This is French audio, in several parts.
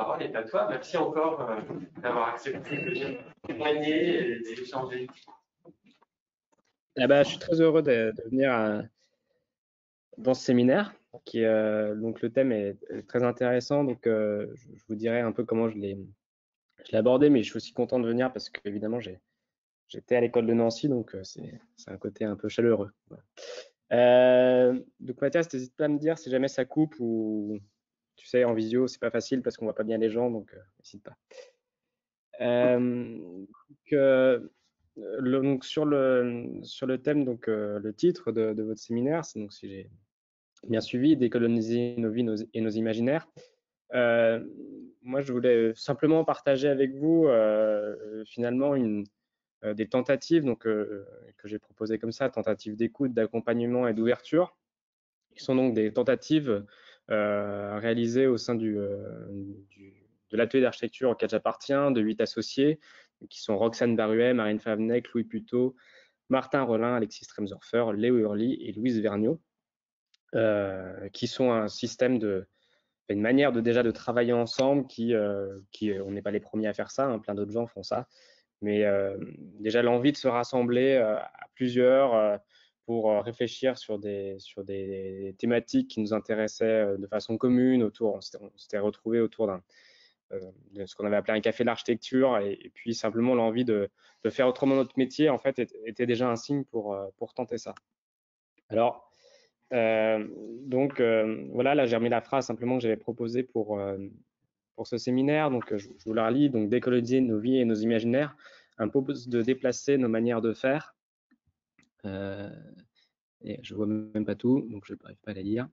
parole est à toi. Merci encore d'avoir accepté de témoigner et d'échanger. Ah bah, je suis très heureux de venir dans ce séminaire. Donc le thème est très intéressant. Donc je vous dirai un peu comment je l'ai abordé, mais je suis aussi content de venir parce qu'évidemment j'étais à l'école de Nancy, donc c'est un côté un peu chaleureux. Voilà. Donc Mathias, n'hésite pas à me dire si jamais ça coupe ou tu sais en visio c'est pas facile parce qu'on voit pas bien les gens, donc n'hésite pas. Donc sur le thème, donc le titre de votre séminaire, c'est donc si j'ai bien suivi, décoloniser nos vies et nos imaginaires. Moi, je voulais simplement partager avec vous finalement des tentatives que j'ai proposées comme ça, tentatives d'écoute, d'accompagnement et d'ouverture, qui sont donc des tentatives réalisées au sein de l'atelier d'architecture auquel j'appartiens, de 8 associés, qui sont Roxane Baruet, Marine Favnec, Louis Puteau, Martin Rollin, Alexis Stremsdorfer, Léo Hurly et Louise Vergniaud, qui sont un système une manière déjà de travailler ensemble on n'est pas les premiers à faire ça, hein, plein d'autres gens font ça, mais déjà l'envie de se rassembler à plusieurs pour réfléchir sur des thématiques qui nous intéressaient de façon commune on s'était retrouvés autour de ce qu'on avait appelé un café de l'architecture et puis simplement l'envie de faire autrement notre métier en fait était déjà un signe pour tenter ça. Alors voilà, là j'ai remis la phrase simplement que j'avais proposée pour ce séminaire, donc je vous la relis. Donc décoloniser nos vies et nos imaginaires impose de déplacer nos manières de faire. Et je vois même pas tout, donc je n'arrive pas à la lire.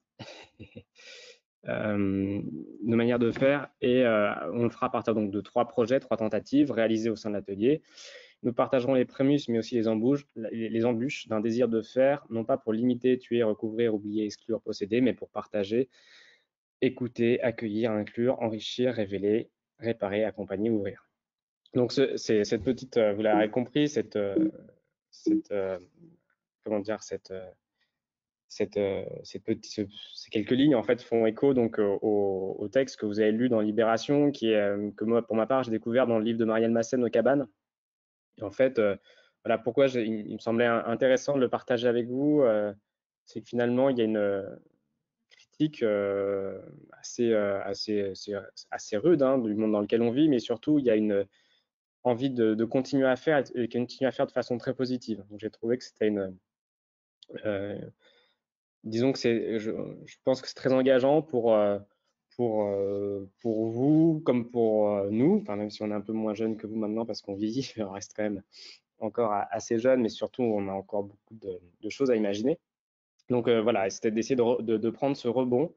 Nos manières de faire, et on le fera à partir donc de 3 projets, 3 tentatives réalisées au sein de l'atelier. Nous partagerons les prémices, mais aussi les embûches d'un désir de faire, non pas pour limiter, tuer, recouvrir, oublier, exclure, posséder, mais pour partager, écouter, accueillir, inclure, enrichir, révéler, réparer, accompagner, ouvrir. Donc c'est cette petite, vous l'avez compris, ces quelques lignes en fait font écho donc au texte que vous avez lu dans Libération, que moi pour ma part j'ai découvert dans le livre de Marianne Massen, Nos cabanes. Et en fait, voilà pourquoi il me semblait intéressant de le partager avec vous. C'est que finalement il y a une critique assez rude hein, du monde dans lequel on vit, mais surtout il y a une envie de continuer à faire et continuer à faire de façon très positive. Donc j'ai trouvé que c'était disons que je pense que c'est très engageant pour vous comme pour nous, enfin, même si on est un peu moins jeune que vous maintenant parce qu'on vieillit, on reste quand même encore assez jeune, mais surtout on a encore beaucoup de choses à imaginer. Donc voilà, c'était d'essayer de prendre ce rebond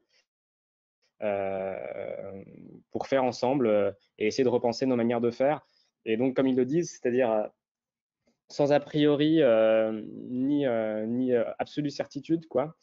pour faire ensemble et essayer de repenser nos manières de faire. Et donc, comme ils le disent, c'est-à-dire sans a priori ni absolue certitude, quoi.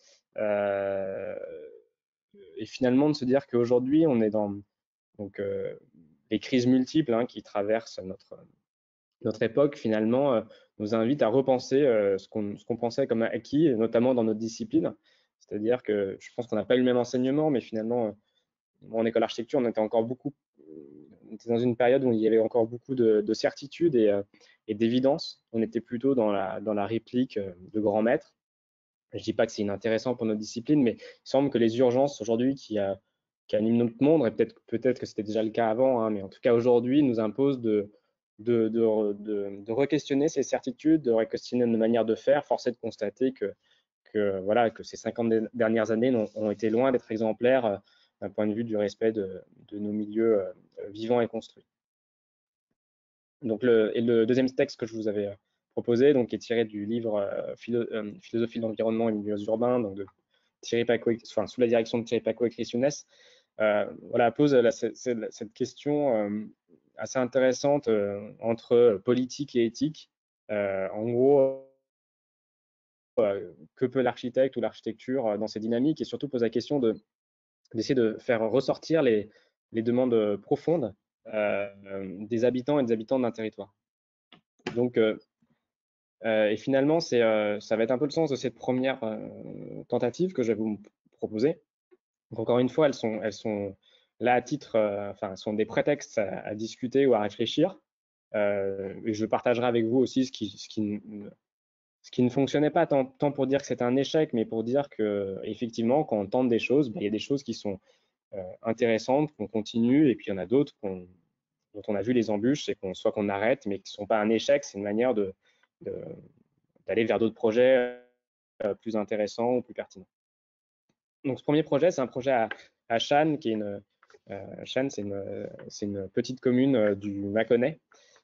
Et finalement, de se dire qu'aujourd'hui, on est dans les crises multiples hein, qui traversent notre époque, finalement, nous invitent à repenser ce qu'on pensait comme acquis, notamment dans notre discipline. C'est-à-dire que je pense qu'on n'a pas eu le même enseignement, mais finalement, en école d'architecture, on était dans une période où il y avait encore beaucoup de certitudes et d'évidence. On était plutôt dans la réplique de grands maîtres. Je ne dis pas que c'est inintéressant pour notre discipline, mais il semble que les urgences aujourd'hui qui animent notre monde, et peut-être que c'était déjà le cas avant, hein, mais en tout cas aujourd'hui, nous imposent de re-questionner ces certitudes, de re-questionner nos manières de faire. Force est de constater voilà, que ces 50 dernières années ont été loin d'être exemplaires d'un point de vue du respect de nos milieux vivants et construits. Donc le deuxième texte que je vous avais proposé, donc, qui est tiré du livre Philosophie de l'environnement et milieux urbains, donc Thierry Paco, sous la direction de Thierry Paco et Chris Younes, voilà, pose cette question assez intéressante entre politique et éthique. En gros, que peut l'architecte ou l'architecture dans ces dynamiques, et surtout pose la question d'essayer de faire ressortir les demandes profondes des habitants et des habitants d'un territoire. Donc, et finalement, ça va être un peu le sens de cette première tentative que je vais vous proposer. Donc, encore une fois, elles là, à titre, enfin, sont des prétextes à discuter ou à réfléchir. Et je partagerai avec vous aussi ce qui ne fonctionnait pas tant pour dire que c'est un échec, mais pour dire que effectivement, quand on tente des choses, il y a des choses qui sont intéressantes, qu'on continue, et puis il y en a d'autres dont on a vu les embûches, et soit qu'on arrête, mais qui ne sont pas un échec, c'est une manière d'aller vers d'autres projets plus intéressants ou plus pertinents. Donc ce premier projet, c'est un projet à Channes, qui est Channes, c'est une petite commune du Mâconnais.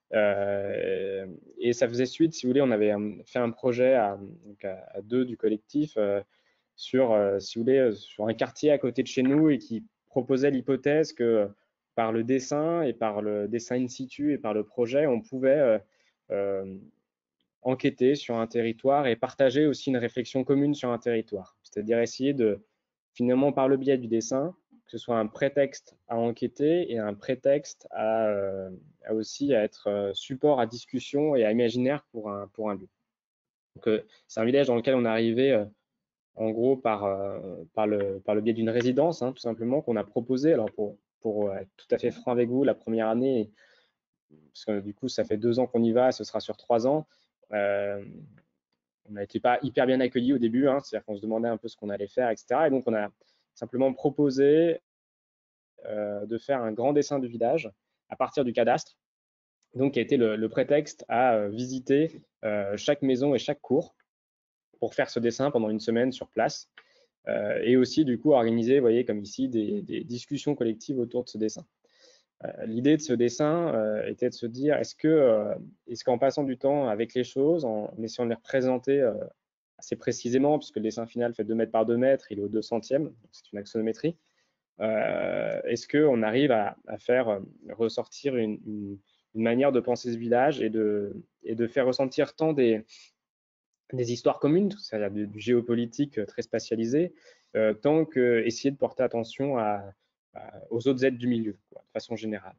Et ça faisait suite, si vous voulez, on avait fait un projet à deux du collectif sur, si vous voulez, sur un quartier à côté de chez nous, et qui proposait l'hypothèse que par le dessin et par le dessin in situ et par le projet, on pouvait enquêter sur un territoire et partager aussi une réflexion commune sur un territoire. C'est-à-dire essayer de, finalement, par le biais du dessin, que ce soit un prétexte à enquêter et un prétexte à aussi à être support à discussion et à imaginaire pour un lieu. Donc, c'est un village dans lequel on est arrivé en gros par le biais d'une résidence, hein, tout simplement, qu'on a proposé. Alors pour être tout à fait franc avec vous, la première année, parce que du coup ça fait 2 ans qu'on y va, ce sera sur 3 ans, on n'a été pas hyper bien accueillis au début, hein, c'est-à-dire qu'on se demandait un peu ce qu'on allait faire, etc. Et donc on a simplement proposé de faire un grand dessin du village à partir du cadastre, donc qui a été le prétexte à visiter chaque maison et chaque cour pour faire ce dessin pendant une semaine sur place, et aussi du coup organiser, vous voyez, comme ici, des discussions collectives autour de ce dessin. L'idée de ce dessin était de se dire, est-ce qu'en passant du temps avec les choses, en essayant de les représenter assez précisément, puisque le dessin final fait 2 mètres par 2 mètres, il est au 200e, c'est une axonométrie, est-ce qu'on arrive à faire ressortir une manière de penser ce village et de faire ressentir tant des histoires communes, c'est-à-dire du géopolitique très spatialisé, tant qu'essayer de porter attention aux autres êtres du milieu, quoi, de façon générale.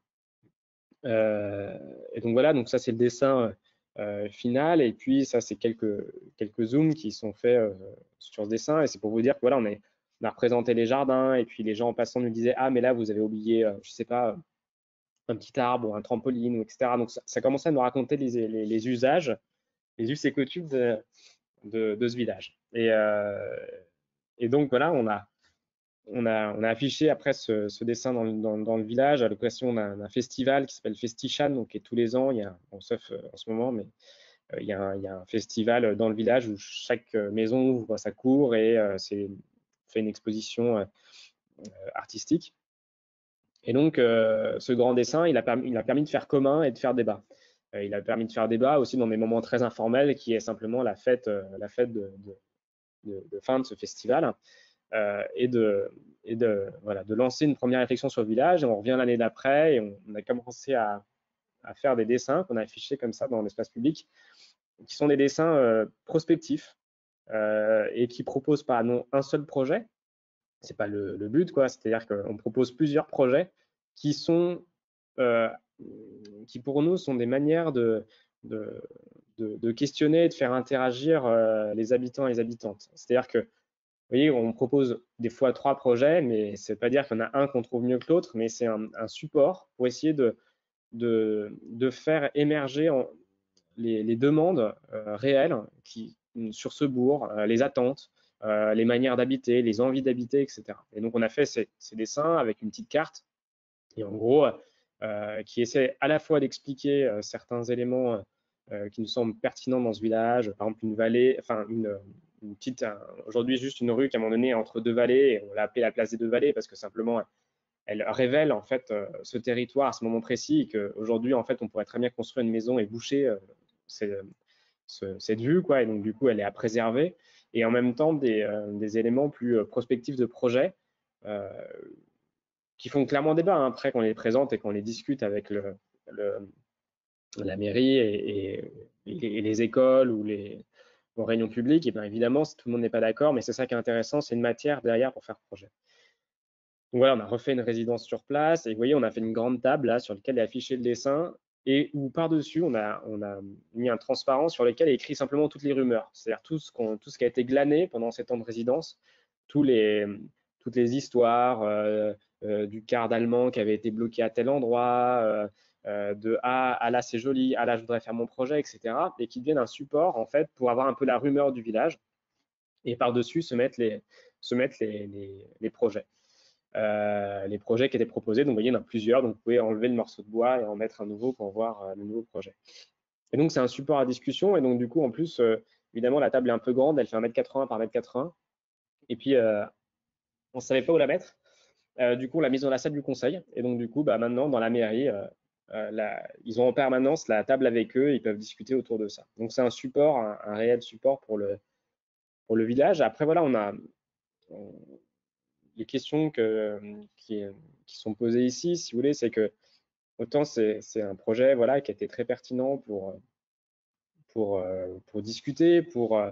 Et donc voilà, donc ça c'est le dessin final, et puis ça c'est quelques zooms qui sont faits sur ce dessin, et c'est pour vous dire que voilà, on a représenté les jardins, et puis les gens en passant nous disaient, ah mais là vous avez oublié, je sais pas, un petit arbre ou un trampoline, ou etc. Donc ça commençait à nous raconter les usages, les us et coutumes de ce village. Et donc voilà, on a affiché après ce dessin dans le village à l'occasion d'un festival qui s'appelle Festichan, donc qui est tous les ans, sauf en ce moment, mais il y a un festival dans le village où chaque maison ouvre sa cour et fait une exposition artistique. Et donc ce grand dessin, il a permis de faire commun et de faire débat. Il a permis de faire débat aussi dans des moments très informels, qui est simplement la fête de fin de ce festival. Et de lancer une première réflexion sur le village. Et on revient l'année d'après, et on a commencé à faire des dessins qu'on a affichés comme ça dans l'espace public, qui sont des dessins prospectifs et qui proposent pas non un seul projet, c'est pas le but, quoi. C'est-à-dire qu'on propose plusieurs projets qui sont qui pour nous sont des manières de questionner, de faire interagir les habitants et les habitantes. C'est-à-dire que vous voyez, on propose des fois 3 projets, mais ça ne veut pas dire qu'il y en a un qu'on trouve mieux que l'autre, mais c'est un support pour essayer de faire émerger les demandes réelles sur ce bourg, les attentes, les manières d'habiter, les envies d'habiter, etc. Et donc on a fait ces dessins avec une petite carte, et en gros, qui essaie à la fois d'expliquer certains éléments qui nous semblent pertinents dans ce village, par exemple une vallée, enfin une petite, aujourd'hui juste une rue qui à un moment donné est entre 2 vallées, et on l'a appelée la place des 2 vallées parce que simplement elle révèle en fait ce territoire à ce moment précis, et qu'aujourd'hui en fait on pourrait très bien construire une maison et boucher cette vue, quoi, et donc du coup elle est à préserver, et en même temps des éléments plus prospectifs de projet qui font clairement débat, hein, après qu'on les présente et qu'on les discute avec la mairie et les écoles ou aux réunions publiques. Et bien évidemment, si tout le monde n'est pas d'accord, mais c'est ça qui est intéressant, c'est une matière derrière pour faire projet. Donc voilà, on a refait une résidence sur place, et vous voyez, on a fait une grande table là sur laquelle est affiché le dessin, et où par-dessus on a mis un transparent sur lequel est écrit simplement toutes les rumeurs, c'est-à-dire tout ce qui a été glané pendant ces temps de résidence, toutes les histoires, du quart d'allemand qui avait été bloqué à tel endroit, de ah là c'est joli, ah là je voudrais faire mon projet, etc. Et qui deviennent un support en fait pour avoir un peu la rumeur du village et par-dessus se mettre les projets. Les projets qui étaient proposés, donc vous voyez, il y en a plusieurs, donc vous pouvez enlever le morceau de bois et en mettre un nouveau pour voir le nouveau projet. Et donc c'est un support à discussion, et donc du coup en plus, évidemment la table est un peu grande, elle fait 1,80 m par 1,80 m, et puis on ne savait pas où la mettre. Du coup, on l'a mise dans la salle du conseil. Et donc, du coup, bah, maintenant, dans la mairie, ils ont en permanence la table avec eux. Ils peuvent discuter autour de ça. Donc, c'est un support, un réel support pour le village. Après, voilà, les questions qui sont posées ici, si vous voulez, c'est que autant c'est un projet voilà, qui a été très pertinent pour discuter,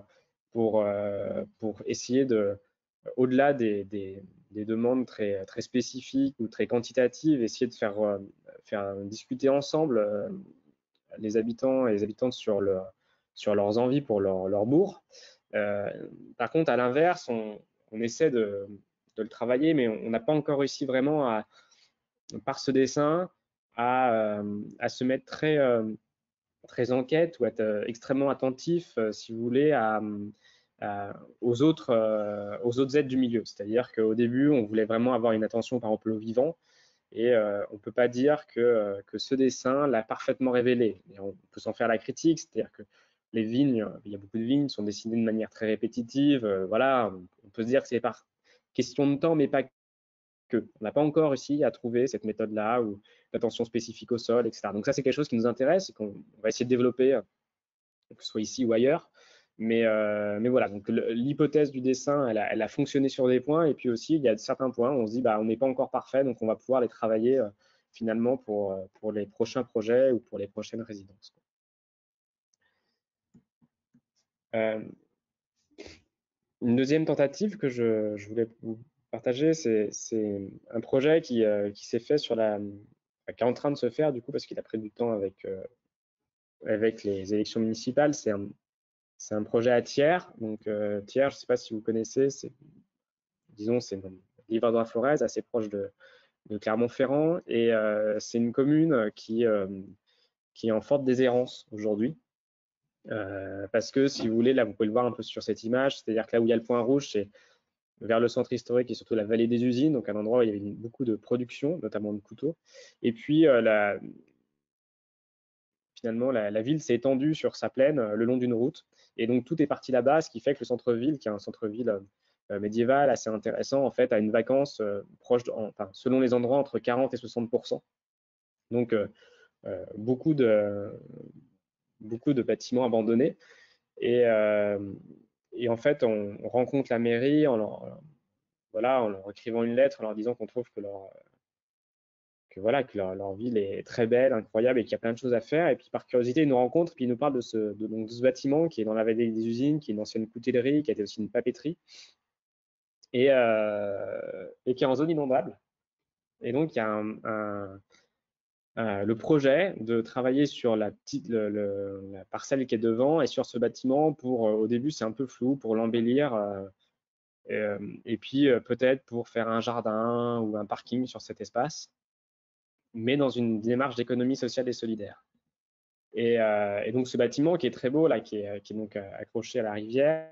pour essayer de, au-delà des demandes très, très spécifiques ou très quantitatives, essayer de faire discuter ensemble les habitants et les habitantes sur leurs envies pour leur bourg. Par contre, à l'inverse, on essaie de le travailler, mais on n'a pas encore réussi vraiment par ce dessin à se mettre très enquête ou être extrêmement attentif, si vous voulez, aux autres aides du milieu. C'est-à-dire qu'au début, on voulait vraiment avoir une attention par exemple au vivant, et on ne peut pas dire que ce dessin l'a parfaitement révélé. Et on peut s'en faire la critique, c'est-à-dire que les vignes, il y a beaucoup de vignes, sont dessinées de manière très répétitive. Voilà, on peut se dire que c'est par question de temps, mais pas que. On n'a pas encore réussi à trouver cette méthode-là ou d'attention spécifique au sol, etc. Donc ça, c'est quelque chose qui nous intéresse et qu'on va essayer de développer, que ce soit ici ou ailleurs. Mais voilà, donc l'hypothèse du dessin, elle a fonctionné sur des points, et puis aussi, il y a certains points où on se dit, bah, on n'est pas encore parfait, donc on va pouvoir les travailler finalement pour les prochains projets ou pour les prochaines résidences. Une deuxième tentative que je voulais vous partager, c'est un projet qui s'est fait qui est en train de se faire du coup parce qu'il a pris du temps avec les élections municipales. C'est un projet à Thiers. Donc Thiers, je ne sais pas si vous connaissez, disons, c'est dans Livre-de-la-Forez, assez proche de Clermont-Ferrand, et c'est une commune qui est en forte déshérence aujourd'hui. Parce que si vous voulez, là vous pouvez le voir un peu sur cette image, c'est-à-dire que là où il y a le point rouge, c'est vers le centre historique et surtout la vallée des usines, donc un endroit où il y avait beaucoup de production, notamment de couteaux. Et puis finalement, la ville s'est étendue sur sa plaine le long d'une route. Et donc tout est parti là-bas, ce qui fait que le centre-ville, qui est un centre-ville médiéval assez intéressant, en fait, a une vacance enfin, selon les endroits, entre 40 et 60%. Donc beaucoup de bâtiments abandonnés. Et en fait, on rencontre la mairie voilà, en leur écrivant une lettre, en leur disant qu'on trouve que leur ville est très belle, incroyable, et qu'il y a plein de choses à faire. Et puis par curiosité, ils nous rencontrent, puis ils nous parlent de ce bâtiment qui est dans la vallée des usines, qui est une ancienne coutellerie, qui a été aussi une papeterie, et qui est en zone inondable. Et donc il y a le projet de travailler sur la parcelle qui est devant et sur ce bâtiment pour, au début c'est un peu flou, pour l'embellir, et puis peut-être pour faire un jardin ou un parking sur cet espace, mais dans une démarche d'économie sociale et solidaire. Et donc ce bâtiment qui est très beau, là, qui est donc accroché à la rivière,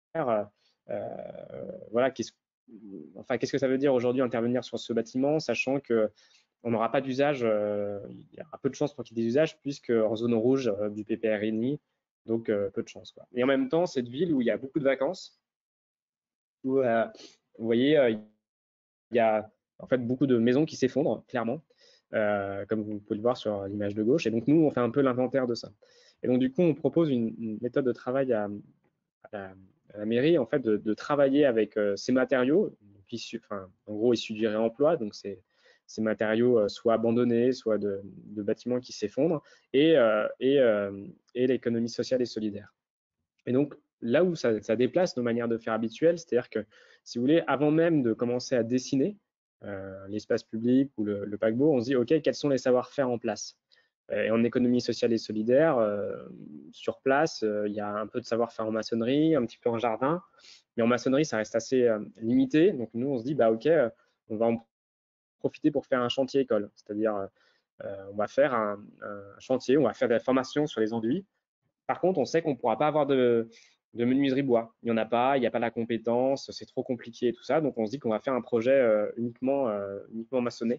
voilà, qu'est-ce que ça veut dire aujourd'hui intervenir sur ce bâtiment, sachant qu'on n'aura pas d'usage, il y aura peu de chances pour qu'il y ait des usages, puisque en zone rouge du PPRNI, donc peu de chance, quoi. Et en même temps, cette ville où il y a beaucoup de vacances, où vous voyez, il y a en fait beaucoup de maisons qui s'effondrent, clairement, comme vous pouvez le voir sur l'image de gauche. Et donc, nous, on fait un peu l'inventaire de ça. Et donc, du coup, on propose une méthode de travail à la mairie, en fait, de travailler avec ces matériaux, en gros, issus du réemploi. Donc, ces matériaux soit abandonnés, soit de bâtiments qui s'effondrent, et l'économie sociale et solidaire. Et donc, là où ça déplace nos manières de faire habituelles, c'est-à-dire que, si vous voulez, avant même de commencer à dessiner l'espace public ou le paquebot, on se dit, OK, quels sont les savoir-faire en place? Et en économie sociale et solidaire, sur place, il y a un peu de savoir-faire en maçonnerie, un petit peu en jardin, mais en maçonnerie, ça reste assez limité. Donc, nous, on se dit, bah, OK, on va profiter pour faire un chantier école. C'est-à-dire, on va faire un chantier, on va faire de la formation sur les enduits. Par contre, on sait qu'on ne pourra pas avoir de menuiserie bois. Il n'y en a pas, il n'y a pas la compétence, c'est trop compliqué et tout ça. Donc, on se dit qu'on va faire un projet uniquement maçonné.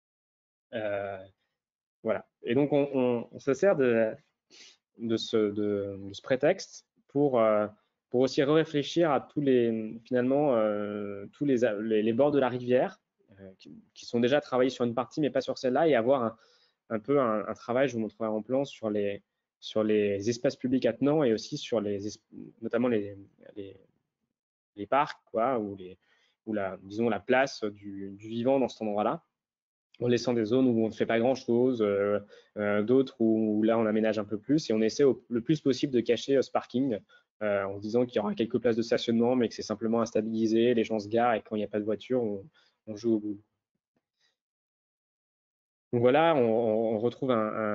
Voilà. Et donc, on se sert de ce prétexte pour aussi réfléchir à finalement, tous les bords de la rivière qui sont déjà travaillés sur une partie, mais pas sur celle-là, et avoir un peu un travail, je vous montrerai en plan, sur les espaces publics attenants et aussi sur notamment les parcs, quoi, ou disons la place du vivant dans cet endroit-là, en laissant des zones où on ne fait pas grand-chose, d'autres où là on aménage un peu plus, et on essaie le plus possible de cacher ce parking en se disant qu'il y aura quelques places de stationnement, mais que c'est simplement instabilisé, les gens se garent, et quand il n'y a pas de voiture, on joue au bout. Donc voilà, on retrouve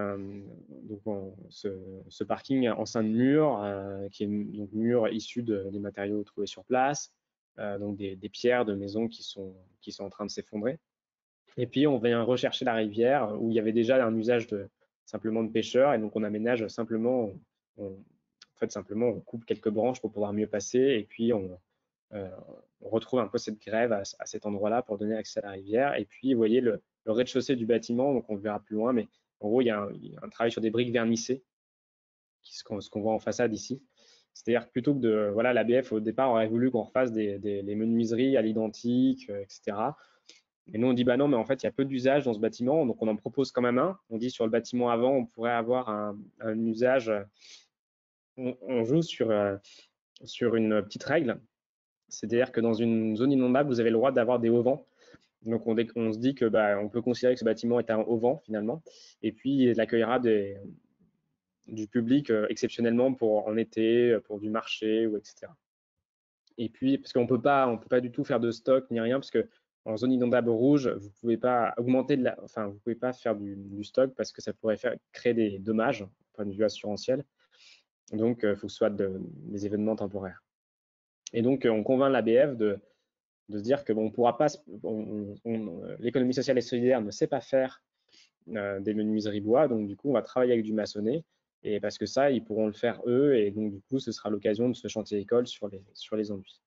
ce parking en sein de mur, qui est donc mur issu des matériaux trouvés sur place, donc des pierres de maisons qui sont en train de s'effondrer. Et puis on vient rechercher la rivière où il y avait déjà un usage simplement de pêcheurs, et donc on aménage simplement, en fait simplement on coupe quelques branches pour pouvoir mieux passer, et puis on retrouve un peu cette grève à cet endroit-là pour donner accès à la rivière. Et puis vous voyez le rez-de-chaussée du bâtiment, donc on le verra plus loin, mais en gros il y a un travail sur des briques vernissées, ce qu'on voit en façade ici. C'est-à-dire plutôt que voilà, l'ABF au départ aurait voulu qu'on refasse les menuiseries à l'identique, etc. Et nous, on dit, bah non, mais en fait, il y a peu d'usage dans ce bâtiment, donc on en propose quand même un. On dit sur le bâtiment avant, on pourrait avoir un usage. On joue sur une petite règle, c'est-à-dire que dans une zone inondable, vous avez le droit d'avoir des auvents. Donc on se dit que on peut considérer que ce bâtiment est un auvent finalement, et puis il accueillera du public exceptionnellement en été, pour du marché, ou etc. Et puis, parce qu'on peut pas du tout faire de stock ni rien, parce que en zone inondable rouge, vous pouvez pas augmenter vous pouvez pas faire du stock, parce que ça pourrait créer des dommages, point de vue assurantiel. Donc, il faut que ce soit des événements temporaires. Et donc, on convainc l'ABF de se dire que on pourra pas, l'économie sociale et solidaire ne sait pas faire des menuiseries bois, donc du coup, on va travailler avec du maçonné, et parce que ça, ils pourront le faire eux, et donc du coup, ce sera l'occasion de ce chantier école sur les enduits.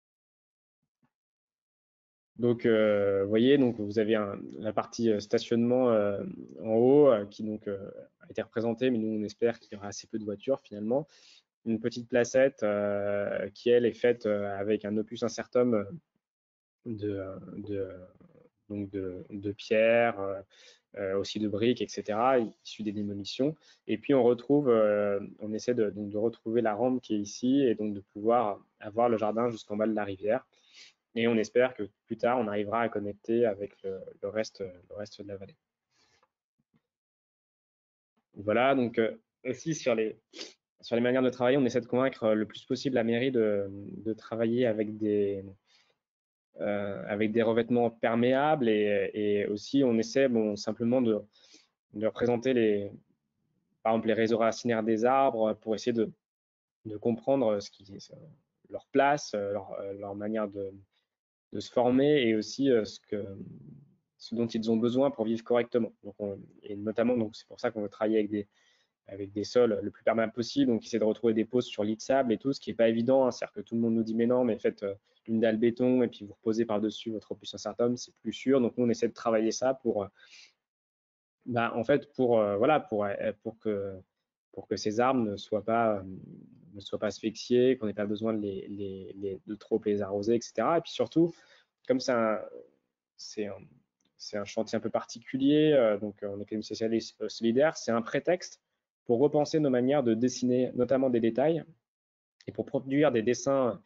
Donc, vous voyez, donc vous avez la partie stationnement en haut qui donc a été représentée, mais nous on espère qu'il y aura assez peu de voitures finalement. Une petite placette qui elle est faite avec un opus incertum de pierre, aussi de briques, etc., issus des démolitions. Et puis on essaie de retrouver la rampe qui est ici, et donc de pouvoir avoir le jardin jusqu'en bas de la rivière. Et on espère que plus tard, on arrivera à connecter avec le reste de la vallée. Voilà, donc aussi sur les manières de travailler, on essaie de convaincre le plus possible la mairie de travailler avec des revêtements perméables, et aussi on essaie simplement de représenter par exemple les réseaux racinaires des arbres, pour essayer de comprendre leur place, leur manière de se former, et aussi ce dont ils ont besoin pour vivre correctement. Donc et notamment, donc c'est pour ça qu'on veut travailler avec des sols le plus perméable possible, donc essayer de retrouver des poses sur lit de sable et tout, ce qui n'est pas évident, hein. C'est-à-dire que tout le monde nous dit mais non, mais faites une dalle béton et puis vous reposez par-dessus votre opus incertum, c'est plus sûr. Donc nous on essaie de travailler ça pour en fait voilà, pour que ces arbres ne soient pas asphyxiés, qu'on n'ait pas besoin de trop les arroser, etc. Et puis surtout, comme c'est un chantier un peu particulier, donc en économie sociale et solidaire, c'est un prétexte pour repenser nos manières de dessiner, notamment des détails, et pour produire des dessins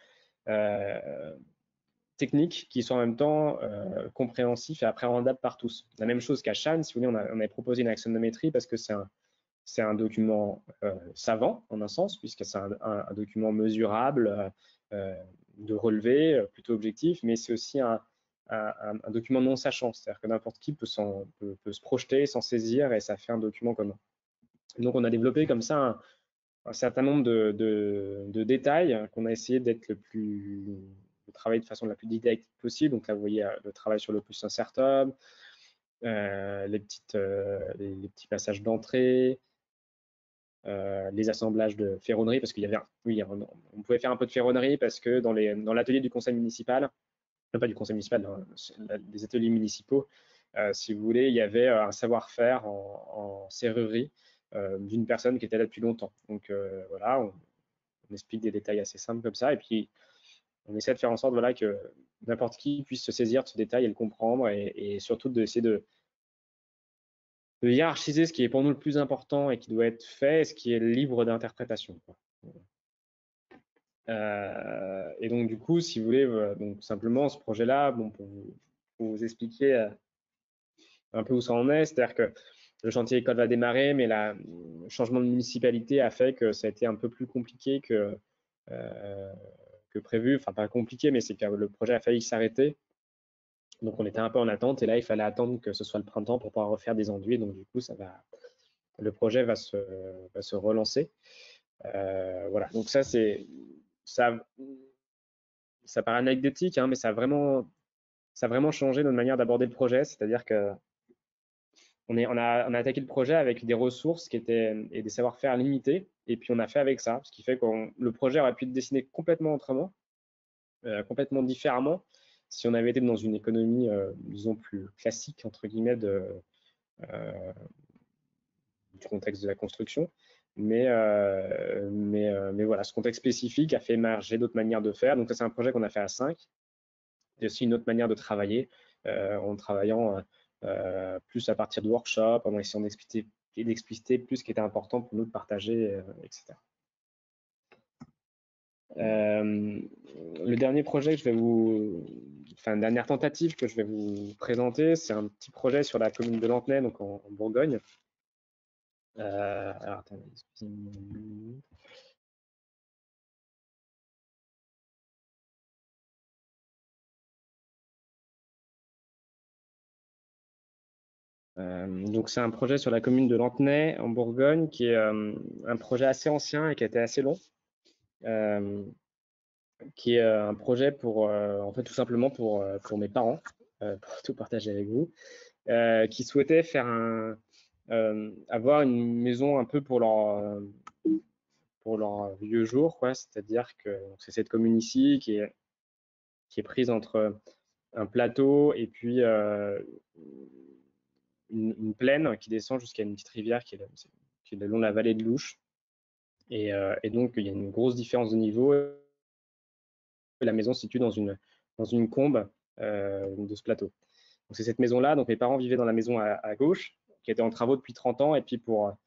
techniques qui sont en même temps compréhensifs et appréhendables par tous. La même chose qu'à Chan, si vous voulez, on avait proposé une axonométrie parce que c'est un document savant, en un sens, puisque c'est un document mesurable, de relevé, plutôt objectif, mais c'est aussi un document non sachant, c'est-à-dire que n'importe qui peut se projeter, s'en saisir, et ça fait un document commun. Donc on a développé comme ça un certain nombre de détails qu'on a essayé de travailler de façon la plus didactique possible. Donc là, vous voyez le travail sur l'opus incertum, les petits passages d'entrée, les assemblages de ferronnerie, parce qu'il y avait, oui, on pouvait faire un peu de ferronnerie parce que dans l'atelier du conseil municipal, non pas du conseil municipal, des ateliers municipaux, si vous voulez, il y avait un savoir-faire en serrurerie d'une personne qui était là depuis longtemps. Donc voilà, on explique des détails assez simples comme ça, et puis on essaie de faire en sorte, voilà, que n'importe qui puisse se saisir de ce détail et le comprendre, et surtout d'essayer de hiérarchiser ce qui est pour nous le plus important et qui doit être fait, et ce qui est libre d'interprétation. Et donc du coup, si vous voulez, donc simplement ce projet-là, bon, pour vous expliquer un peu où ça en est, c'est-à-dire que le chantier école va démarrer, mais le changement de municipalité a fait que ça a été un peu plus compliqué que prévu. Enfin, pas compliqué, mais c'est que le projet a failli s'arrêter. Donc on était un peu en attente, et là il fallait attendre que ce soit le printemps pour pouvoir refaire des enduits. Donc du coup, le projet va se relancer. Voilà, donc ça paraît anecdotique, hein, mais ça a vraiment changé notre manière d'aborder le projet. C'est-à-dire que on a attaqué le projet avec des ressources et des savoir-faire limités, et puis on a fait avec ça, ce qui fait que le projet aurait pu être dessiné complètement autrement, complètement différemment, si on avait été dans une économie, disons, plus classique, entre guillemets, du contexte de la construction. Mais voilà, ce contexte spécifique a fait émerger d'autres manières de faire. Donc ça, c'est un projet qu'on a fait à 5. Il y a aussi une autre manière de travailler, en travaillant plus à partir de workshops, en essayant d'expliciter plus ce qui était important pour nous de partager, etc. Le dernier projet que dernière tentative que je vais vous présenter, c'est un petit projet sur la commune de Lantenay, donc en Bourgogne. Alors, attendez, excusez-moi une minute. Donc c'est un projet sur la commune de Lantenay en Bourgogne, qui est un projet assez ancien et qui a été assez long, qui est un projet en fait tout simplement pour mes parents, pour tout partager avec vous, qui souhaitaient avoir une maison un peu pour leur vieux jour, quoi. C'est-à-dire que c'est cette commune ici qui est prise entre un plateau et puis une plaine qui descend jusqu'à une petite rivière qui est le long de la vallée de l'Ouche. Et donc, il y a une grosse différence de niveau. La maison se situe dans une combe de ce plateau. Donc, c'est cette maison-là. Donc, mes parents vivaient dans la maison à gauche, qui était en travaux depuis 30 ans. Et puis,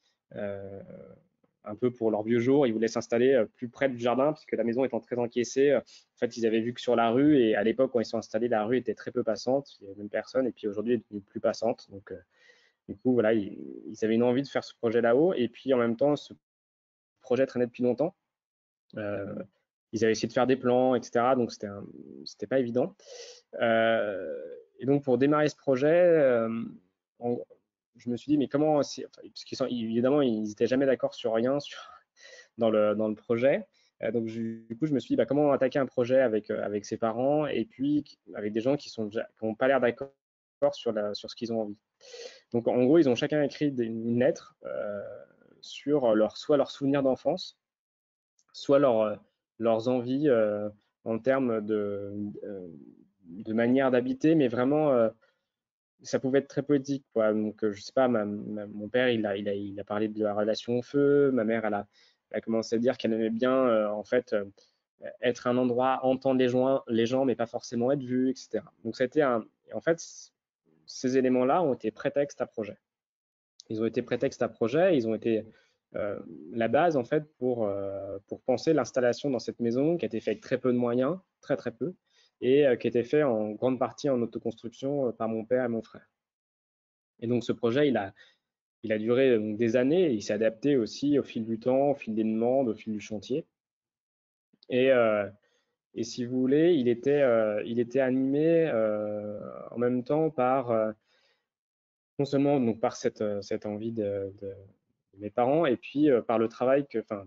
un peu pour leur vieux jour, ils voulaient s'installer plus près du jardin, puisque la maison étant très encaissée, en fait, ils avaient vu que sur la rue, et à l'époque, quand ils sont installés, la rue était très peu passante, il n'y avait même personne, et puis aujourd'hui, elle est devenue plus passante. Donc, du coup, voilà, ils avaient une envie de faire ce projet là-haut, et puis en même temps, ce projet traînait depuis longtemps. Ils avaient essayé de faire des plans, etc. Donc, c'était pas évident. Et donc, pour démarrer ce projet, je me suis dit, mais comment, parce évidemment, ils n'étaient jamais d'accord sur rien dans le projet. Donc, du coup, je me suis dit, comment attaquer un projet avec ses parents, et puis avec des gens qui n'ont pas l'air d'accord sur ce qu'ils ont envie. Donc, en gros, ils ont chacun écrit une lettre sur soit leurs souvenirs d'enfance, soit leurs envies en termes de manière d'habiter, mais vraiment, ça pouvait être très poétique, quoi. Donc, je sais pas, mon père, il a parlé de la relation au feu. Ma mère, elle a commencé à dire qu'elle aimait bien, en fait, être un endroit, entendre les gens, mais pas forcément être vu, etc. Donc, en fait, ces éléments-là ont été prétexte à projet. Ils ont été prétexte à projet, ils ont été la base, en fait, pour penser l'installation dans cette maison, qui a été faite avec très peu de moyens, très très peu, et qui a été fait en grande partie en autoconstruction par mon père et mon frère. Et donc ce projet, il a duré donc des années, et il s'est adapté aussi au fil du temps, au fil des demandes, au fil du chantier. Et si vous voulez, il était animé en même temps par non seulement donc par cette envie de mes parents, et puis par le travail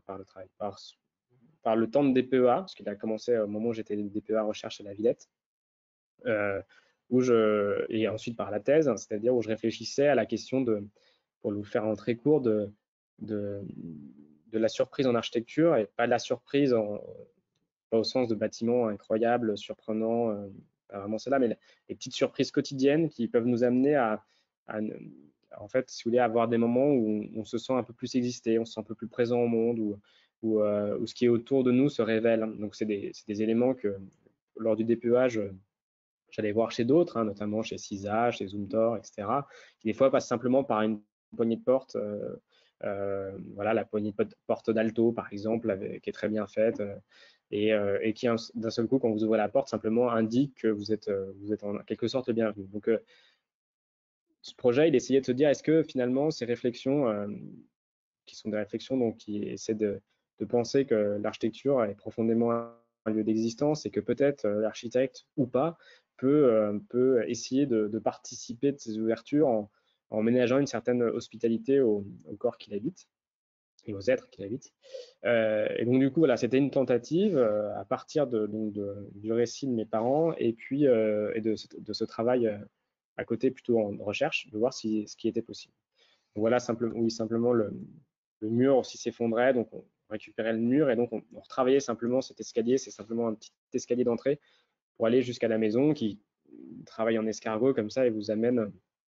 par le temps de DPEA, parce qu'il a commencé au moment où j'étais DPEA recherche à la Villette. et ensuite par la thèse, hein, c'est-à-dire où je réfléchissais à la question pour vous faire en très court, de la surprise en architecture, et pas de la surprise pas au sens de bâtiments incroyables, surprenants, pas vraiment cela, mais les petites surprises quotidiennes qui peuvent nous amener en fait, si vous voulez, à avoir des moments où on se sent un peu plus exister, on se sent un peu plus présent au monde, où ce qui est autour de nous se révèle. Donc, c'est des éléments que, lors du DPEA, j'allais voir chez d'autres, hein, notamment chez CISA, chez Zoomtor, etc., qui des fois passent simplement par une poignée de porte. Voilà, la poignée de porte d'Alto, par exemple, qui est très bien faite, et qui, d'un seul coup, quand vous ouvrez la porte, simplement indique que vous êtes en quelque sorte le bienvenu. Donc, ce projet, il essayait de se dire, est-ce que finalement, ces réflexions, qui sont des réflexions donc, qui essaient de penser que l'architecture est profondément un lieu d'existence et que peut-être l'architecte ou pas peut essayer de participer de ces ouvertures en ménageant une certaine hospitalité au corps qu'il habite et aux êtres qu'il habite. Et donc du coup, voilà, c'était une tentative à partir du récit de mes parents et puis et de ce travail à côté plutôt en recherche, de voir ce qui était possible. Donc voilà, simplement le mur aussi s'effondrait, donc on récupérait le mur et donc on retravaillait simplement cet escalier. C'est simplement un petit escalier d'entrée pour aller jusqu'à la maison qui travaille en escargot comme ça et vous amène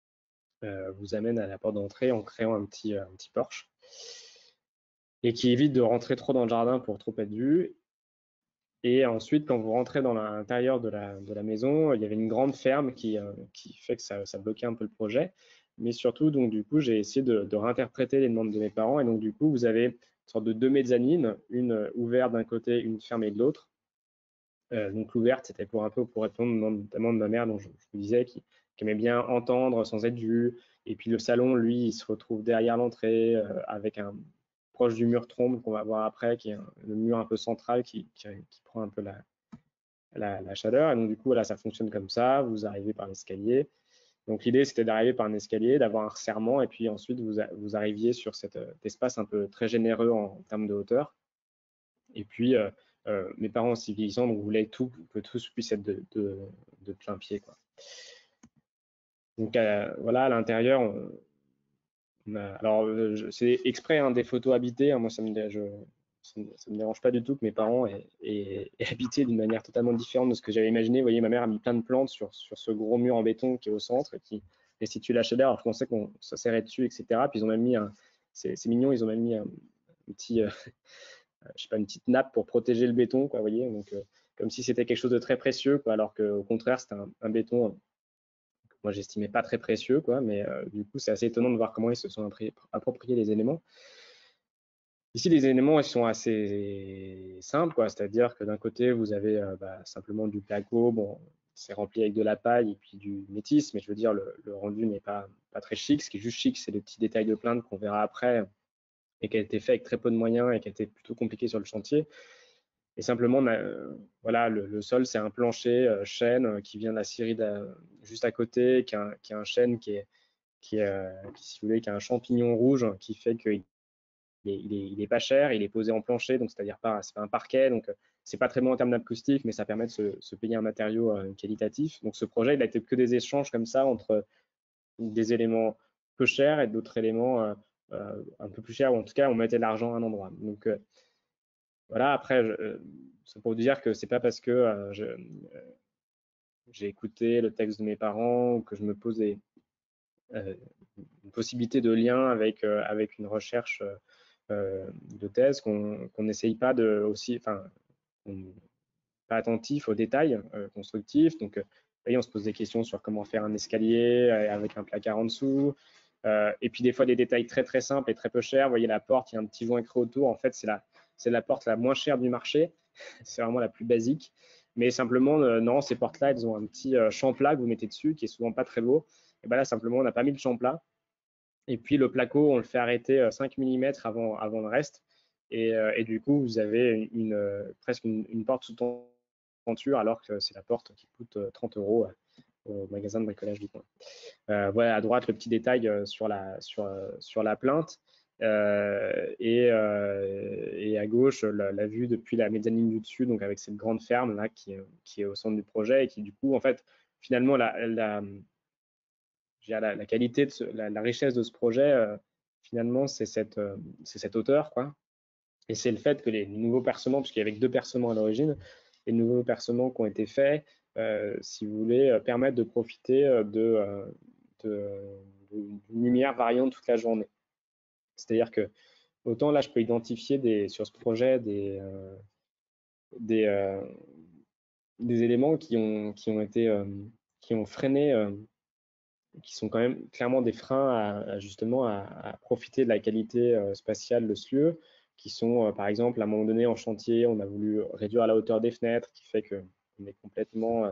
à la porte d'entrée en créant un petit porche et qui évite de rentrer trop dans le jardin pour trop être vu. Et ensuite, quand vous rentrez dans l'intérieur de la maison, il y avait une grande ferme qui fait que ça bloquait un peu le projet. Mais surtout, donc du coup, j'ai essayé de réinterpréter les demandes de mes parents. Et donc du coup, vous avez une sorte de deux mezzanines, une ouverte d'un côté, une fermée de l'autre. Donc l'ouverte, c'était pour répondre notamment de ma mère, dont je vous disais, qui aimait bien entendre sans être vue. Et puis le salon, lui, il se retrouve derrière l'entrée, avec proche du mur trombe qu'on va voir après, qui est le mur un peu central qui prend un peu la chaleur. Et donc du coup, voilà, ça fonctionne comme ça. Vous arrivez par l'escalier. Donc l'idée, c'était d'arriver par un escalier, d'avoir un resserrement, et puis ensuite vous arriviez sur cet espace un peu très généreux en termes de hauteur. Et puis mes parents aussi vieillissants, donc voulaient que tous puissent être de plein pied, quoi. Donc voilà, à l'intérieur, alors c'est exprès des photos habitées, hein, moi ça me dérange pas du tout que mes parents aient habité d'une manière totalement différente de ce que j'avais imaginé. Vous voyez, ma mère a mis plein de plantes sur ce gros mur en béton qui est au centre et qui restitue la chaleur. Alors je pensais qu'on se serrait dessus, etc. Puis ils ont même mis c'est mignon, ils ont même mis un petit je sais pas, une petite nappe pour protéger le béton, quoi, vous voyez, donc comme si c'était quelque chose de très précieux, quoi, alors qu'au contraire c'était un béton que moi j'estimais pas très précieux, quoi, mais du coup c'est assez étonnant de voir comment ils se sont appropriés les éléments. Ici, les éléments, ils sont assez simples, quoi. C'est-à-dire que d'un côté, vous avez simplement du placo. Bon, c'est rempli avec de la paille et puis du métis, mais je veux dire, le rendu n'est pas très chic. Ce qui est juste chic, c'est les petits détails de plainte qu'on verra après et qui a été fait avec très peu de moyens et qui a été plutôt compliqué sur le chantier. Et simplement, voilà, le sol, c'est un plancher chêne qui vient de la Syrie juste à côté, qui a un chêne qui, si vous voulez, qui a un champignon rouge qui fait qu'il il est pas cher, il est posé en plancher, donc c'est-à-dire c'est pas un parquet, donc c'est pas très bon en termes d'acoustique, mais ça permet de se payer un matériau qualitatif. Donc ce projet, il a été que des échanges comme ça entre des éléments peu chers et d'autres éléments un peu plus chers, ou en tout cas on mettait de l'argent à un endroit. Donc voilà, après, c'est pour dire que c'est pas parce que j'ai écouté le texte de mes parents ou que je me posais une possibilité de lien avec une recherche de thèse qu'on n'essaye pas pas attentif aux détails constructifs. Donc, on se pose des questions sur comment faire un escalier avec un placard en dessous. Et puis des fois des détails très très simples et très peu chers. Vous voyez la porte, il y a un petit joint creux autour. En fait, c'est la porte la moins chère du marché. C'est vraiment la plus basique. Mais simplement, non, ces portes-là, elles ont un petit champ-plat que vous mettez dessus, qui est souvent pas très beau. Et ben là, simplement, on n'a pas mis le champ-plat. Et puis le placo, on le fait arrêter 5 mm avant le reste. Et du coup, vous avez presque une porte sous tenture, alors que c'est la porte qui coûte 30 € au magasin de bricolage du coin. Voilà, à droite, le petit détail sur la plainte. Et à gauche, la vue depuis la mezzanine du dessus, donc avec cette grande ferme là qui est au centre du projet et qui du coup, en fait, finalement, la qualité, la richesse de ce projet, finalement, c'est cette hauteur, quoi. Et c'est le fait que les nouveaux percements, puisqu'il y avait que 2 percements à l'origine, les nouveaux percements qui ont été faits, si vous voulez, permettent de profiter d'une lumière variante toute la journée. C'est-à-dire que autant là, je peux identifier sur ce projet des éléments qui ont freiné, qui sont quand même clairement des freins justement à profiter de la qualité spatiale de ce lieu, qui sont par exemple à un moment donné en chantier, on a voulu réduire la hauteur des fenêtres, qui fait que on est complètement,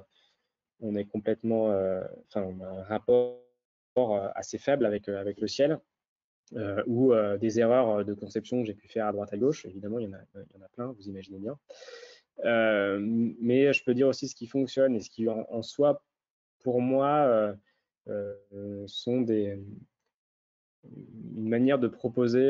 enfin, on a un rapport assez faible avec le ciel, ou des erreurs de conception que j'ai pu faire à droite à gauche. Évidemment, il y en a plein, vous imaginez bien. Mais je peux dire aussi ce qui fonctionne et ce qui en soi, pour moi, sont une manière de proposer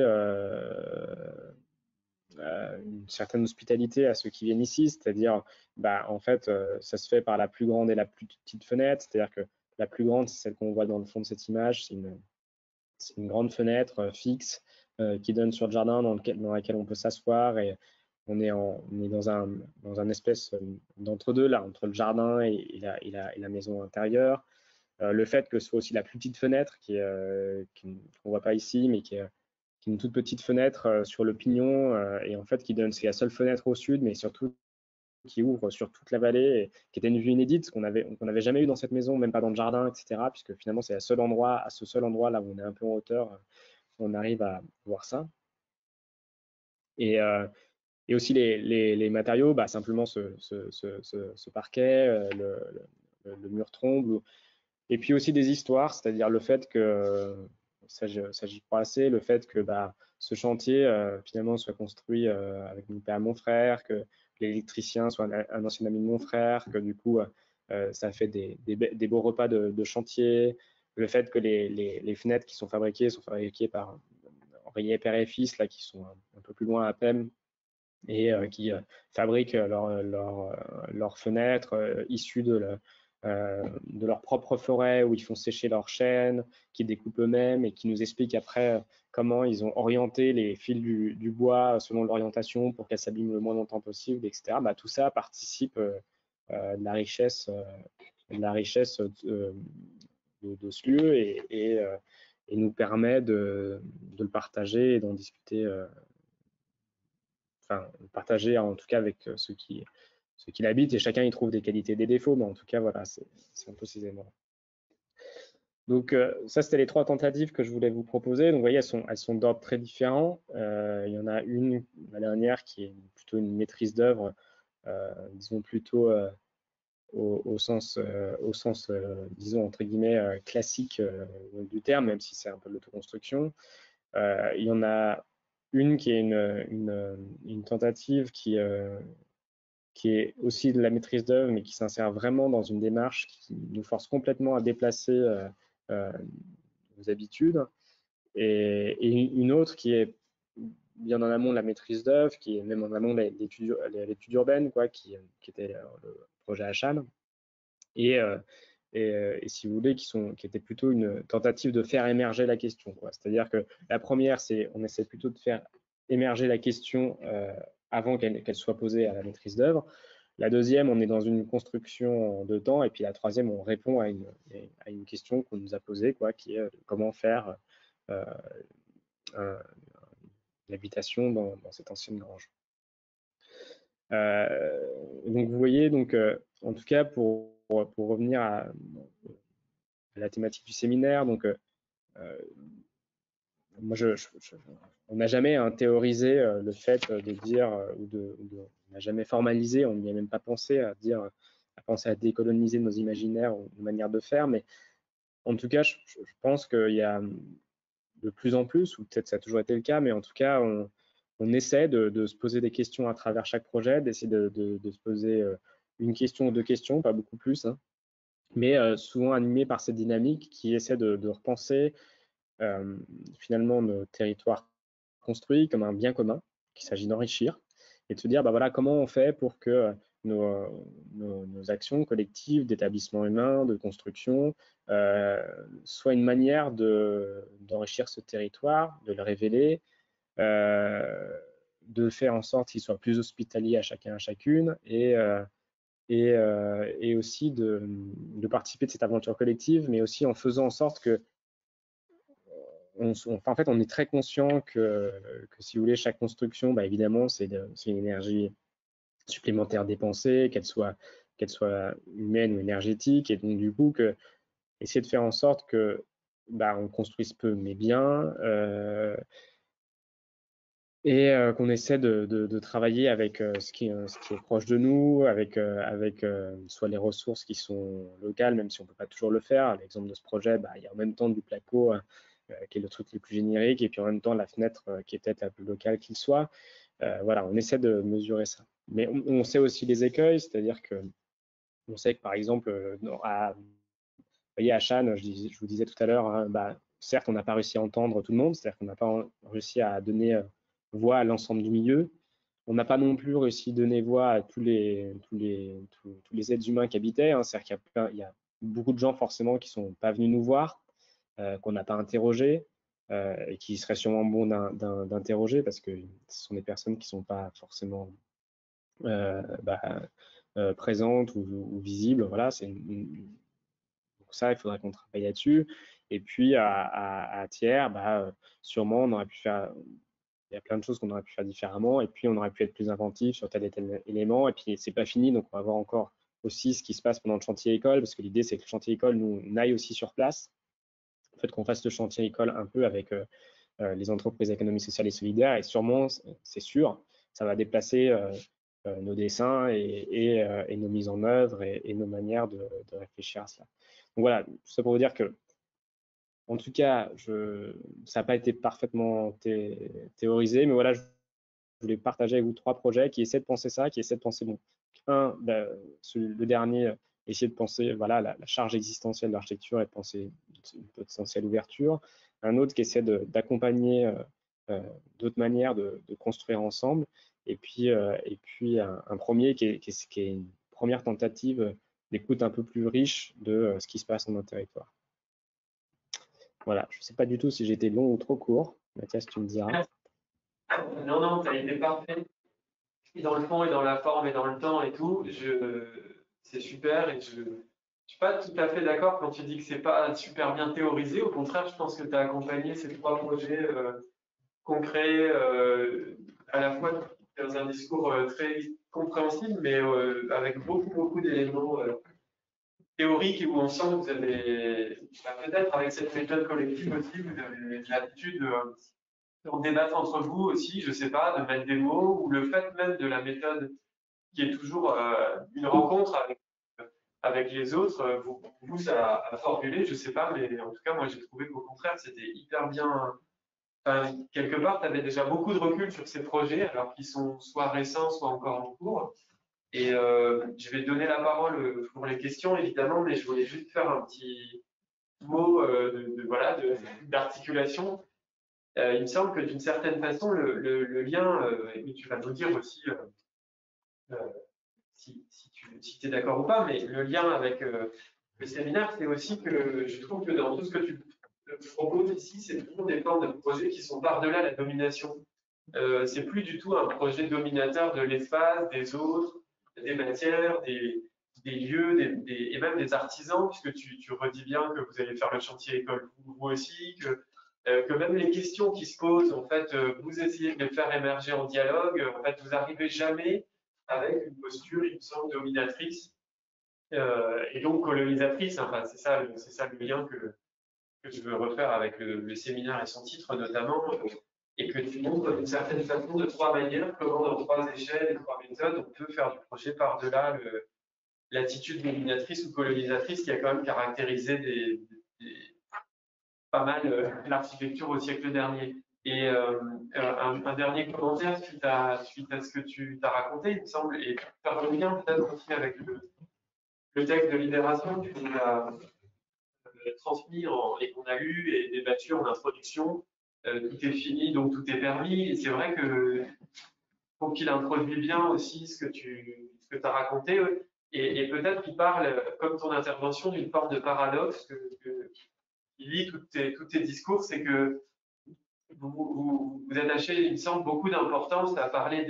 une certaine hospitalité à ceux qui viennent ici, c'est-à-dire, en fait, ça se fait par la plus grande et la plus petite fenêtre, c'est-à-dire que la plus grande, c'est celle qu'on voit dans le fond de cette image, c'est une grande fenêtre fixe qui donne sur le jardin dans laquelle on peut s'asseoir, et on est dans un espèce d'entre-deux là, entre le jardin et la maison intérieure. Le fait que ce soit aussi la plus petite fenêtre qu'on ne voit pas ici, mais qui est une toute petite fenêtre sur le pignon, et en fait c'est la seule fenêtre au sud, mais surtout qui ouvre sur toute la vallée, et qui était une vue inédite, qu'on n'avait jamais eu dans cette maison, même pas dans le jardin, etc. Puisque finalement c'est à ce seul endroit là où on est un peu en hauteur, on arrive à voir ça. Et aussi les matériaux, simplement ce parquet, le mur tromble, et puis aussi des histoires, c'est-à-dire le fait que, ça j'y crois assez, le fait que ce chantier finalement soit construit avec mon père et mon frère, que l'électricien soit un ancien ami de mon frère, que du coup ça fait des beaux repas de chantier, le fait que les fenêtres qui sont fabriquées par Henri père et fils, là, qui sont un peu plus loin à peine, et qui fabriquent leurs fenêtres issues de leur propre forêt, où ils font sécher leurs chênes, qui découpent eux-mêmes, et qui nous expliquent après comment ils ont orienté les fils du bois selon l'orientation pour qu'elles s'abîment le moins longtemps possible, etc. Tout ça participe de la richesse, de ce lieu, et nous permet de le partager et d'en discuter, enfin, partager en tout cas avec ceux qui l'habitent, et chacun y trouve des qualités et des défauts, mais en tout cas, voilà, c'est un peu ces éléments. Donc ça, c'était les 3 tentatives que je voulais vous proposer. Donc vous voyez, elles sont d'ordre très différents. Il y en a une, la dernière, qui est plutôt une maîtrise d'œuvre, disons plutôt au sens, disons, entre guillemets, classique du terme, même si c'est un peu de l'autoconstruction. Il y en a une qui est une tentative qui est aussi de la maîtrise d'œuvre, mais qui s'insère vraiment dans une démarche qui nous force complètement à déplacer nos habitudes. Et une autre qui est bien en amont de la maîtrise d'œuvre, qui est même en amont de l'étude urbaine, quoi, qui était le projet Achan. Et si vous voulez, qui était plutôt une tentative de faire émerger la question, quoi. C'est-à-dire que la première, on essaie plutôt de faire émerger la question avant qu'elle soit posée à la maîtrise d'œuvre. La deuxième, on est dans une construction de temps, et puis la troisième, on répond à une question qu'on nous a posée, quoi, qui est comment faire une habitation dans cette ancienne grange. Donc vous voyez, en tout cas, pour revenir à la thématique du séminaire, donc moi, on n'a jamais théorisé le fait de dire, on n'a jamais formalisé, on n'y a même pas pensé à penser à décoloniser nos imaginaires ou nos manières de faire, mais en tout cas, je pense qu'il y a de plus en plus, ou peut-être ça a toujours été le cas, mais en tout cas, on essaie de se poser des questions à travers chaque projet, d'essayer de se poser une question ou 2 questions, pas beaucoup plus, hein, mais souvent animé par cette dynamique qui essaie de repenser finalement nos territoires construits comme un bien commun qu'il s'agit d'enrichir, et de se dire voilà, comment on fait pour que nos actions collectives d'établissement humain, de construction, soit une manière d'enrichir ce territoire, de le révéler, de faire en sorte qu'il soit plus hospitalier à chacun, à chacune, et aussi de participer de cette aventure collective, mais aussi en faisant en sorte que en fait, on est très conscient que si vous voulez, chaque construction, bah, évidemment, c'est une énergie supplémentaire dépensée, qu'elle soit humaine ou énergétique, et donc du coup, essayer de faire en sorte que bah, on construise peu mais bien, et qu'on essaie de travailler avec ce qui est proche de nous, avec soit les ressources qui sont locales, même si on ne peut pas toujours le faire. L'exemple de ce projet, bah, il y a en même temps du placo, qui est le truc le plus générique, et puis en même temps la fenêtre qui est peut-être la plus locale qu'il soit. Voilà, on essaie de mesurer ça. Mais on sait aussi les écueils, c'est-à-dire que on sait que par exemple, vous voyez, à Cannes, je vous disais tout à l'heure, hein, bah, certes, on n'a pas réussi à entendre tout le monde, c'est-à-dire qu'on n'a pas réussi à donner voix à l'ensemble du milieu. On n'a pas non plus réussi à donner voix à tous les êtres humains qui habitaient, hein. C'est-à-dire qu'il y a beaucoup de gens forcément qui ne sont pas venus nous voir, qu'on n'a pas interrogés, et qui serait sûrement bon d'interroger parce que ce sont des personnes qui ne sont pas forcément bah, présentes ou visibles. Voilà, donc ça, il faudrait qu'on travaille là-dessus. Et puis à tiers, bah, sûrement on aurait pu faire, il y a plein de choses qu'on aurait pu faire différemment, et puis on aurait pu être plus inventif sur tel et tel élément. Et puis c'est pas fini, donc on va voir encore aussi ce qui se passe pendant le chantier école, parce que l'idée c'est que le chantier école nous aille aussi sur place. En fait, qu'on fasse le chantier école un peu avec les entreprises d'économie sociale et solidaire, et sûrement, c'est sûr, ça va déplacer nos dessins et nos mises en œuvre et nos manières de réfléchir à cela. Donc voilà, tout ça pour vous dire que, en tout cas, ça n'a pas été parfaitement théorisé, mais voilà, je voulais partager avec vous 3 projets qui essaient de penser ça, qui essaient de penser, bon, le dernier, essayer de penser voilà, la charge existentielle de l'architecture et de penser une potentielle ouverture. Un autre qui essaie d'accompagner d'autres manières de construire ensemble. Et puis un premier qui est une première tentative d'écoute un peu plus riche de ce qui se passe dans notre territoire. Voilà, je ne sais pas du tout si j'ai été long ou trop court. Mathias, tu me diras. Non, non, tu as été parfait. Et dans le fond, et dans la forme, et dans le temps, et tout, c'est super. Et je ne suis pas tout à fait d'accord quand tu dis que c'est pas super bien théorisé. Au contraire, je pense que tu as accompagné ces 3 projets concrets, à la fois dans un discours très compréhensible, mais avec beaucoup d'éléments théoriques, et où on sent que vous avez, peut-être avec cette méthode collective aussi, vous avez l'habitude d'en débattre entre vous aussi, je ne sais pas, de mettre des mots, ou le fait même de la méthode qui est toujours une rencontre avec les autres, vous pousse à formuler, je ne sais pas, mais en tout cas, moi j'ai trouvé qu'au contraire, c'était hyper bien. Enfin, quelque part, tu avais déjà beaucoup de recul sur ces projets, alors qu'ils sont soit récents, soit encore en cours. Et je vais te donner la parole pour les questions, évidemment, mais je voulais juste faire un petit mot voilà, d'articulation. Il me semble que d'une certaine façon, le lien, et tu vas nous dire aussi si tu es d'accord ou pas, mais le lien avec le séminaire, c'est aussi que je trouve que dans tout ce que tu proposes ici, c'est toujours des formes de projets qui sont par-delà la domination. C'est plus du tout un projet dominateur de l'espace, des autres, des matières, des lieux, et même des artisans, puisque tu redis bien que vous allez faire le chantier école vous aussi, que même les questions qui se posent, en fait, vous essayez de les faire émerger en dialogue. En fait, vous n'arrivez jamais avec une posture, il me semble, dominatrice et donc colonisatrice. Enfin, c'est ça le lien que je veux refaire avec le séminaire et son titre notamment, et que tu montres d'une certaine façon de 3 manières comment dans 3 échelles et 3 méthodes on peut faire du projet par-delà l'attitude dominatrice ou colonisatrice qui a quand même caractérisé pas mal l'architecture au siècle dernier. Et un dernier commentaire suite à ce que tu as raconté, il me semble, et faire le lien peut-être aussi avec le texte de Libération que tu nous as transmis et qu'on a lu et débattu en introduction. Tout est fini, donc tout est permis. Et c'est vrai que faut qu'il introduise bien aussi ce que tu ce que tu as raconté, et peut-être qu'il parle, comme ton intervention, d'une forme de paradoxe qui lie tous tes discours, c'est que vous attachez, il me semble, beaucoup d'importance à parler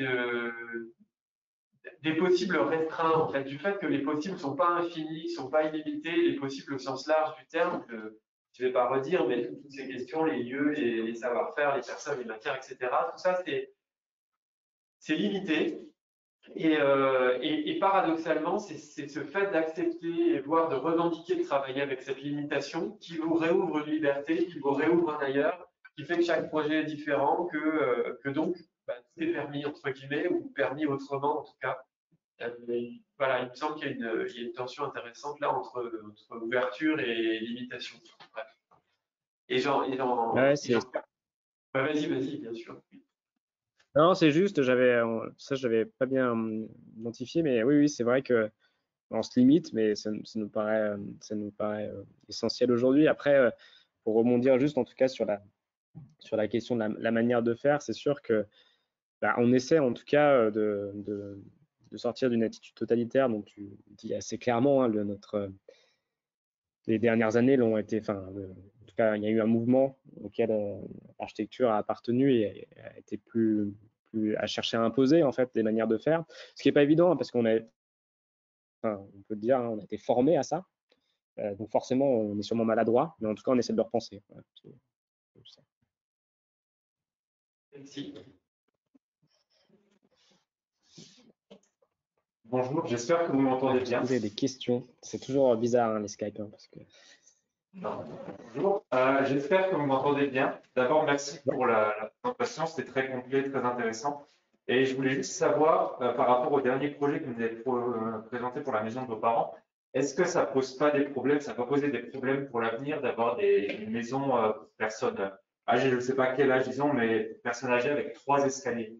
des possibles restreints, en fait, du fait que les possibles ne sont pas infinis, ne sont pas illimités, les possibles au sens large du terme, je ne vais pas redire, mais toutes ces questions, les lieux, les savoir-faire, les personnes, les matières, etc., tout ça, c'est limité. Et paradoxalement, c'est ce fait d'accepter et voire de revendiquer de travailler avec cette limitation qui vous réouvre une liberté, qui vous réouvre un ailleurs, qui fait que chaque projet est différent, que donc bah, tout est permis entre guillemets, ou permis autrement en tout cas. Voilà, il me semble qu'il y a une tension intéressante là entre ouverture et limitation. Bref. Ouais, vas-y, bien sûr. non, c'est juste, ça, je l'avais pas bien identifié, mais oui, c'est vrai que on se limite, mais ça nous paraît essentiel aujourd'hui. Après, pour rebondir juste en tout cas sur la question de la manière de faire, c'est sûr que bah, on essaie en tout cas de sortir d'une attitude totalitaire dont tu dis assez clairement, hein, les dernières années l'ont été, enfin, en tout cas, il y a eu un mouvement auquel l'architecture a appartenu et a été à chercher à imposer en fait des manières de faire, ce qui n'est pas évident hein, parce on peut le dire, hein, on a été formé à ça, donc forcément on est sûrement maladroit, mais en tout cas on essaie de le repenser. Voilà, c'est ça. Merci. Bonjour, j'espère que vous m'entendez bien. Vous avez des questions? C'est toujours bizarre hein, les Skype hein, parce que. Non. Bonjour, j'espère que vous m'entendez bien. D'abord, merci pour la présentation, c'était très complet, très intéressant. Et je voulais juste savoir, par rapport au dernier projet que vous avez présenté pour la maison de vos parents, est-ce que ça pose pas des problèmes, ça va poser des problèmes pour l'avenir d'avoir une maison pour personnes âgées, je ne sais pas quel âge ils ont, mais personnes âgées avec 3 escaliers?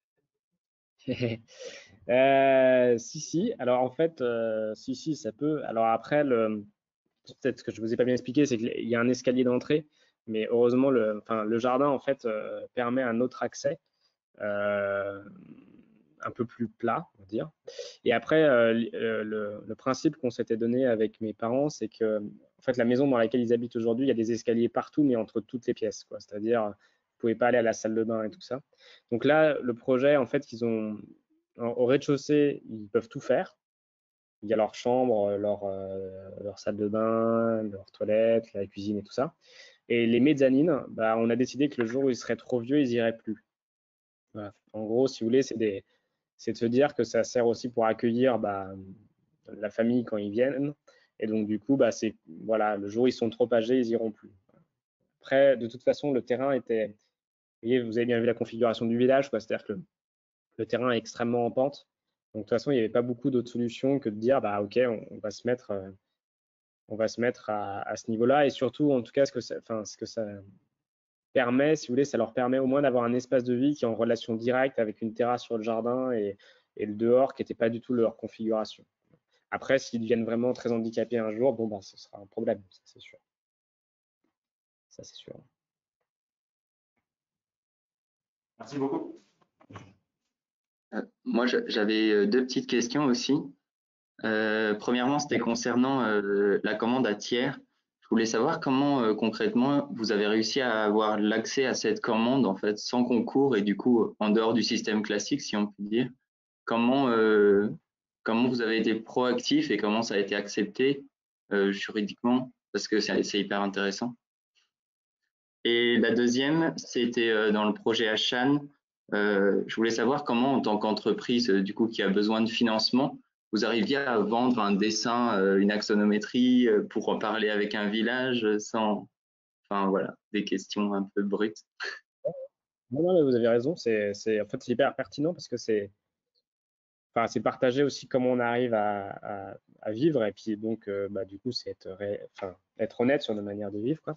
Si. Alors en fait, si, ça peut. Alors après, peut-être ce que je vous ai pas bien expliqué, c'est qu'il y a un escalier d'entrée, mais heureusement, le jardin en fait permet un autre accès, un peu plus plat, on va dire. Et après, le principe qu'on s'était donné avec mes parents, c'est que en fait, la maison dans laquelle ils habitent aujourd'hui, il y a des escaliers partout, mais entre toutes les pièces, quoi. C'est-à-dire, vous pouvez pas aller à la salle de bain et tout ça. Donc là, le projet, en fait, au rez-de-chaussée, ils peuvent tout faire. Il y a leur chambre, leur salle de bain, leur toilette, la cuisine et tout ça. Et les mezzanines, bah, on a décidé que le jour où ils seraient trop vieux, ils iraient plus. Voilà. En gros, si vous voulez, c'est de se dire que ça sert aussi pour accueillir bah, la famille quand ils viennent. Et donc, du coup, bah, voilà, le jour où ils sont trop âgés, ils iront plus. Après, de toute façon, le terrain était. Vous avez bien vu la configuration du village, quoi. C'est-à-dire que le terrain est extrêmement en pente. Donc, de toute façon, il n'y avait pas beaucoup d'autres solutions que de dire, bah, OK, on va se mettre à ce niveau-là. Et surtout, en tout cas, ce que ça permet, si vous voulez, ça leur permet au moins d'avoir un espace de vie qui est en relation directe avec une terrasse sur le jardin et le dehors qui n'était pas du tout leur configuration. Après, s'ils deviennent vraiment très handicapés un jour, bon, bah, ce sera un problème, ça c'est sûr. Ça, c'est sûr. Merci beaucoup. Moi, j'avais deux petites questions aussi. Premièrement, c'était concernant la commande à tiers. Je voulais savoir comment concrètement vous avez réussi à avoir l'accès à cette commande en fait sans concours et du coup en dehors du système classique, si on peut dire. Comment vous avez été proactif et comment ça a été accepté juridiquement parce que c'est hyper intéressant. Et la deuxième, c'était dans le projet Ashan. Je voulais savoir comment, en tant qu'entreprise du coup qui a besoin de financement, vous arriviez à vendre un dessin, une axonométrie pour en parler avec un village sans, enfin voilà, des questions un peu brutes. Non, mais vous avez raison. En fait, c'est hyper pertinent parce que c'est partager aussi comment on arrive à vivre et puis donc bah, du coup c'est être honnête sur notre manière de vivre quoi.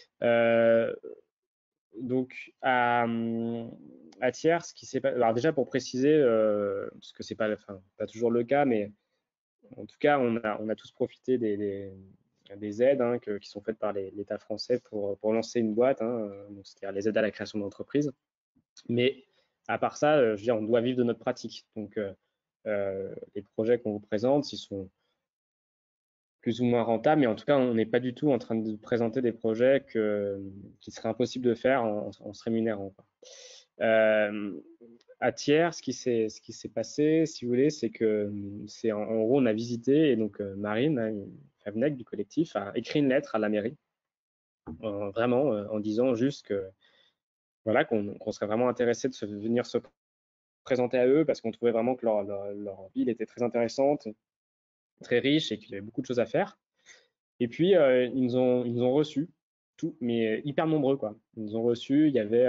Donc à tiers, ce qui s'est passé, alors déjà pour préciser, parce que c'est pas toujours le cas, mais en tout cas on a tous profité des aides hein, qui sont faites par l'État français pour lancer une boîte, hein, donc c'est-à-dire les aides à la création d'entreprise. Mais à part ça, je veux dire, on doit vivre de notre pratique. Donc les projets qu'on vous présente, s'ils sont plus ou moins rentables, mais en tout cas, on n'est pas du tout en train de présenter des projets qu'il serait impossible de faire en se rémunérant, quoi. À Thiers, ce qui s'est passé, si vous voulez, c'est que en gros, on a visité, et donc Marine, hein, Favnec du collectif, a écrit une lettre à la mairie, vraiment en disant juste que voilà, qu'on serait vraiment intéressé de venir se présenter à eux parce qu'on trouvait vraiment que leur ville était très intéressante, très riche et qu'il y avait beaucoup de choses à faire. Et puis, ils nous ont reçus, tout, mais hyper nombreux, quoi. Ils nous ont reçus, il y avait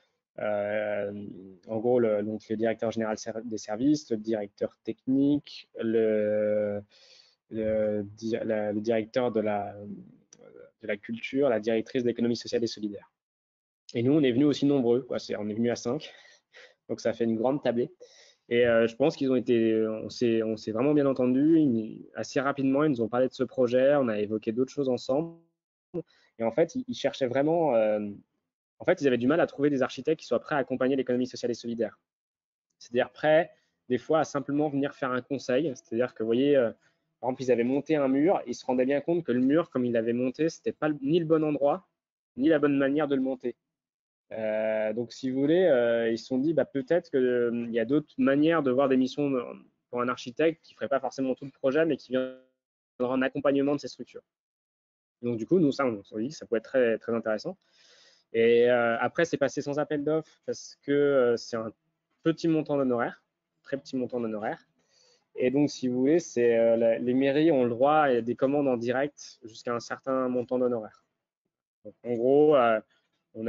en gros donc le directeur général des services, le directeur technique, le directeur de la culture, la directrice d'économie sociale et solidaire. Et nous, on est venus aussi nombreux, quoi. On est venus à 5, donc ça fait une grande tablée. Et je pense on s'est vraiment bien entendu. Assez rapidement, ils nous ont parlé de ce projet, on a évoqué d'autres choses ensemble. Et en fait, ils cherchaient vraiment. En fait, ils avaient du mal à trouver des architectes qui soient prêts à accompagner l'économie sociale et solidaire. C'est-à-dire prêts, des fois, à simplement venir faire un conseil. C'est-à-dire que, vous voyez, par exemple, ils avaient monté un mur, ils se rendaient bien compte que le mur, comme ils l'avaient monté, c'était pas ni le bon endroit, ni la bonne manière de le monter. Donc, si vous voulez, ils se sont dit, bah, peut-être qu'il y a d'autres manières de voir des missions pour un architecte qui ne ferait pas forcément tout le projet, mais qui viendra en accompagnement de ces structures. Donc, du coup, nous, ça, on s'est dit que ça pourrait être très, très intéressant. Et après, c'est passé sans appel d'offres parce que c'est un petit montant d'honoraires, très petit montant d'honoraires. Et donc, si vous voulez, les mairies ont le droit à des commandes en direct jusqu'à un certain montant d'honoraires. En gros, donc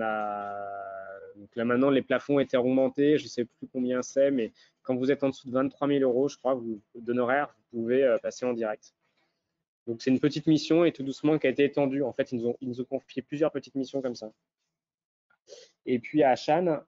là maintenant, les plafonds étaient augmentés, je ne sais plus combien c'est, mais quand vous êtes en dessous de 23 000 euros, je crois, d'honoraires, vous pouvez passer en direct. Donc c'est une petite mission et tout doucement qui a été étendue. En fait, ils nous ont confié plusieurs petites missions comme ça. Et puis à Achan,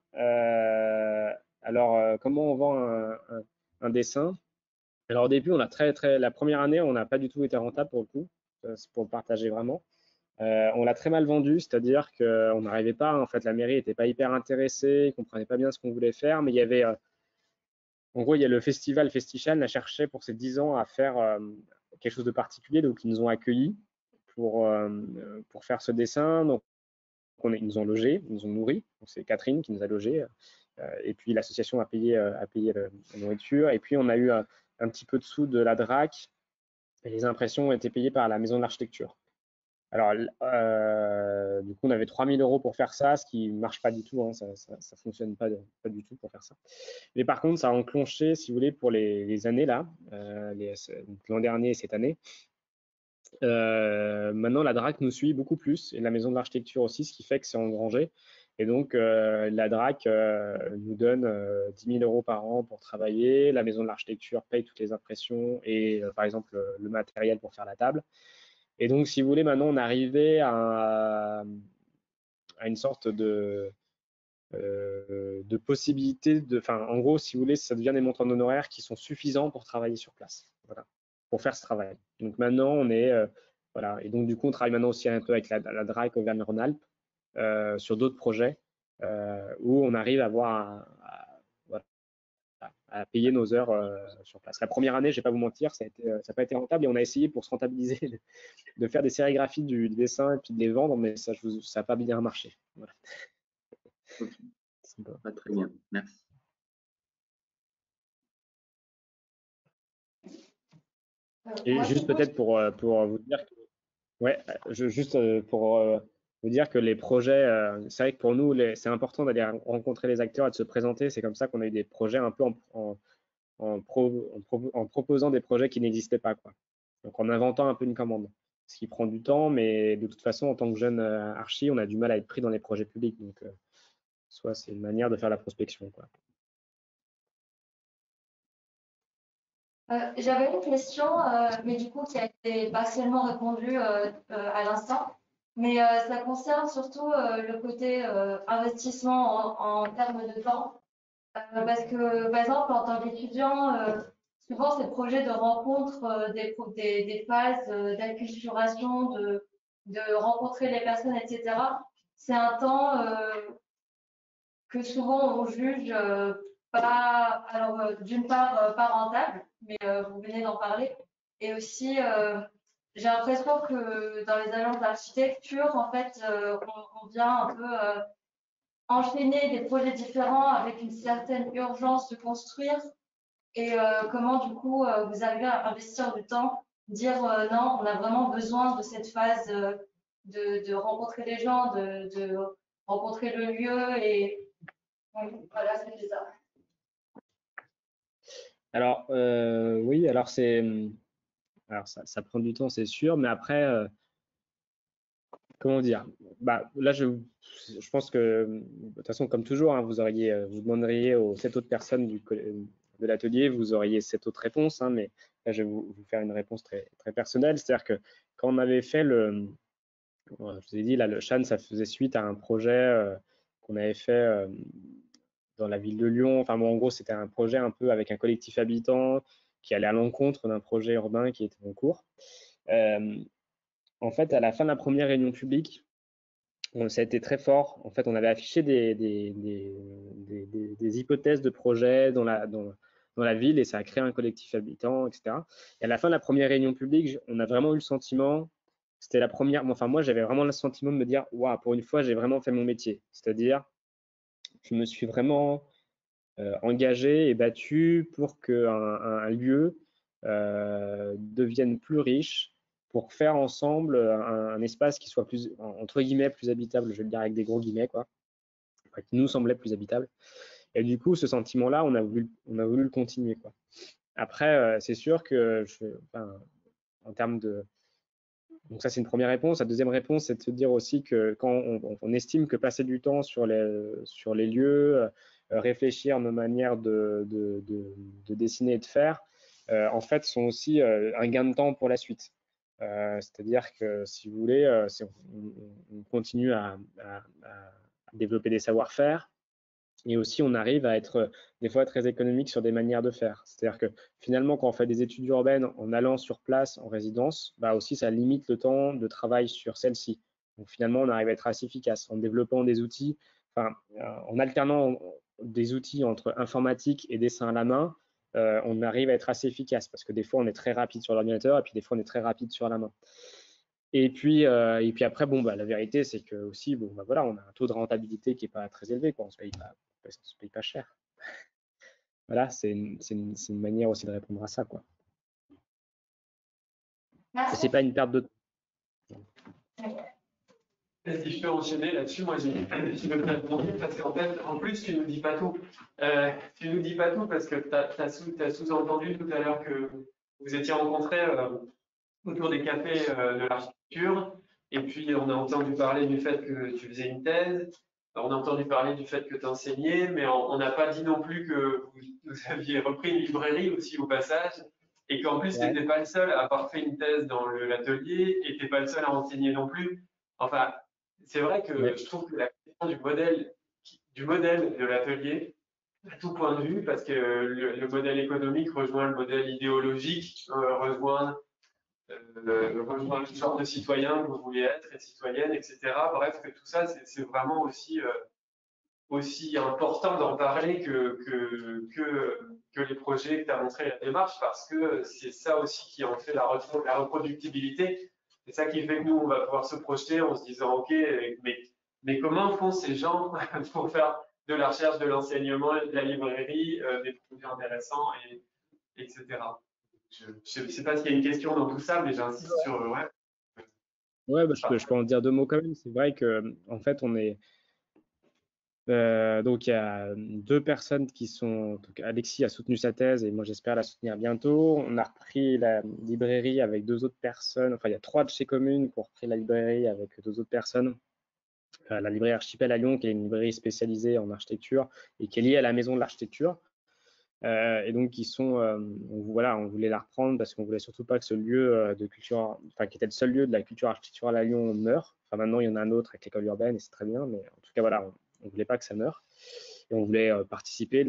alors comment on vend un dessin? Alors au début, la première année, on n'a pas du tout été rentable pour le coup, c'est pour le partager vraiment. On l'a très mal vendu, c'est-à-dire qu'on n'arrivait pas, en fait, la mairie n'était pas hyper intéressée, ne comprenait pas bien ce qu'on voulait faire, mais il y avait, en gros, il y a le festival Festichan a cherché pour ses 10 ans à faire quelque chose de particulier, donc ils nous ont accueillis pour faire ce dessin. Donc ils nous ont logés, ils nous ont nourris, c'est Catherine qui nous a logés, et puis l'association a payé la nourriture, et puis on a eu un petit peu de sous de la DRAC, et les impressions ont été payées par la maison de l'architecture. Alors, du coup, on avait 3 000 euros pour faire ça, ce qui ne marche pas du tout, hein, ça ne fonctionne pas du tout pour faire ça. Mais par contre, ça a enclenché, si vous voulez, pour les années là, l'an dernier et cette année. Maintenant, la DRAC nous suit beaucoup plus, et la maison de l'architecture aussi, ce qui fait que c'est engrangé. Et donc, la DRAC nous donne 10 000 euros par an pour travailler. La maison de l'architecture paye toutes les impressions et, par exemple, le matériel pour faire la table. Et donc, si vous voulez, maintenant, on est arrivé à une sorte de possibilité enfin, en gros, si vous voulez, ça devient des montants d'honoraires qui sont suffisants pour travailler sur place, voilà, pour faire ce travail. Donc maintenant, on est, voilà, et donc du coup, on travaille maintenant aussi un peu avec la DRAC Auvergne-Rhône-Alpes sur d'autres projets où on arrive à avoir à payer nos heures sur place. La première année, je ne vais pas vous mentir, ça n'a pas été rentable et on a essayé pour se rentabiliser de faire des sérigraphies du dessin et puis de les vendre, mais ça n'a pas bien marché. Voilà. Okay. Pas très bien, merci. Et juste peut-être pour vous dire que, ouais, juste pour vous dire que les projets, c'est vrai que pour nous, c'est important d'aller rencontrer les acteurs et de se présenter. C'est comme ça qu'on a eu des projets un peu en proposant des projets qui n'existaient pas, quoi. Donc en inventant un peu une commande, ce qui prend du temps, mais de toute façon, en tant que jeune archi, on a du mal à être pris dans les projets publics. Donc, soit c'est une manière de faire la prospection, quoi. J'avais une question, mais du coup qui a été partiellement répondue à l'instant. Mais ça concerne surtout le côté investissement en termes de temps. Parce que, par exemple, en tant qu'étudiant, souvent ces projets de rencontre, des phases d'acculturation, de rencontrer les personnes, etc., c'est un temps que souvent on juge d'une part, pas rentable, mais vous venez d'en parler. Et aussi, j'ai l'impression que dans les agences d'architecture, en fait, on vient un peu enchaîner des projets différents avec une certaine urgence de construire. Et comment, du coup, vous arrivez à investir du temps, dire non, on a vraiment besoin de cette phase de rencontrer les gens, de rencontrer le lieu. Et oui, voilà, c'était ça. Alors, oui, alors ça prend du temps, c'est sûr, mais après, comment dire? Bah, là, je pense que, de toute façon, comme toujours, hein, vous demanderiez aux 7 autres personnes de l'atelier, vous auriez 7 autres réponses, hein, mais là, je vais vous faire une réponse très, très personnelle. C'est-à-dire que quand on avait fait je vous ai dit, là, le Chan, ça faisait suite à un projet qu'on avait fait dans la ville de Lyon. Enfin, bon, en gros, c'était un projet un peu avec un collectif habitant qui allait à l'encontre d'un projet urbain qui était en cours. En fait, à la fin de la première réunion publique, ça a été très fort. En fait, on avait affiché des hypothèses de projets dans la ville et ça a créé un collectif habitant, etc. Et à la fin de la première réunion publique, on a vraiment eu le sentiment, c'était la première, enfin moi j'avais vraiment le sentiment de me dire, waouh, pour une fois j'ai vraiment fait mon métier. C'est-à-dire, je me suis vraiment engagé et battu pour qu'un lieu devienne plus riche, pour faire ensemble un espace qui soit plus, entre guillemets, plus habitable, je vais le dire avec des gros guillemets, quoi, enfin, qui nous semblait plus habitable. Et du coup, ce sentiment-là, on a voulu le continuer, quoi. Après, c'est sûr que, en termes de... Donc ça, c'est une première réponse. La deuxième réponse, c'est de se dire aussi que quand on estime que passer du temps sur les lieux, réfléchir nos manières de dessiner et de faire, en fait, sont aussi un gain de temps pour la suite. C'est-à-dire que, si vous voulez, si on continue à développer des savoir-faire, et aussi on arrive à être des fois très économique sur des manières de faire. C'est-à-dire que finalement, quand on fait des études urbaines en allant sur place en résidence, bah aussi ça limite le temps de travail sur celle-ci. Donc finalement, on arrive à être assez efficace en développant des outils, enfin, en alternant des outils entre informatique et dessin à la main. On arrive à être assez efficace parce que des fois on est très rapide sur l'ordinateur et puis des fois on est très rapide sur la main. Et puis après, bon, bah, la vérité, c'est que aussi, bon, bah, voilà, on a un taux de rentabilité qui n'est pas très élevé, quoi. On se paye pas cher. Voilà, c'est une manière aussi de répondre à ça, quoi. Et c'est pas une perte de temps. Si je peux enchaîner là-dessus, moi je veux te répondre parce qu'en fait, en plus, tu nous dis pas tout. Tu nous dis pas tout parce que tu as sous-entendu tout à l'heure que vous étiez rencontrés autour des cafés de l'architecture. Et puis, on a entendu parler du fait que tu faisais une thèse. On a entendu parler du fait que tu enseignais, mais on n'a pas dit non plus que vous aviez repris une librairie aussi au passage. Et qu'en plus, tu n'étais pas le seul à avoir fait une thèse dans l'atelier et tu n'es pas le seul à enseigner non plus. Enfin, c'est vrai que je trouve que la question du modèle de l'atelier, à tout point de vue, parce que le modèle économique rejoint le modèle idéologique, rejoint le genre de citoyen que vous voulez être et citoyenne, etc. Bref, que tout ça, c'est vraiment aussi important d'en parler que les projets que tu as montré la démarche, parce que c'est ça aussi qui en fait la reproductibilité. C'est ça qui fait que nous, on va pouvoir se projeter en se disant, OK, mais comment font ces gens pour faire de la recherche, de l'enseignement, de la librairie, des projets intéressants, etc. Je ne sais pas s'il y a une question dans tout ça, mais j'insiste sur... Ouais. Ouais, bah, je peux en dire 2 mots quand même. C'est vrai que, en fait, on est... donc, il y a 2 personnes qui sont... Donc, Alexis a soutenu sa thèse et moi, j'espère la soutenir bientôt. On a repris la librairie avec 2 autres personnes. Enfin, il y a 3 de chez Communes qui ont repris la librairie avec 2 autres personnes. La librairie Archipel à Lyon, qui est une librairie spécialisée en architecture et qui est liée à la Maison de l'Architecture. Et donc, voilà, on voulait la reprendre parce qu'on voulait surtout pas que ce lieu de culture, enfin, qui était le seul lieu de la culture architecturale à Lyon, meure. Enfin, maintenant, il y en a un autre avec l'école urbaine et c'est très bien, mais en tout cas, voilà, on voulait pas que ça meure. Et on voulait participer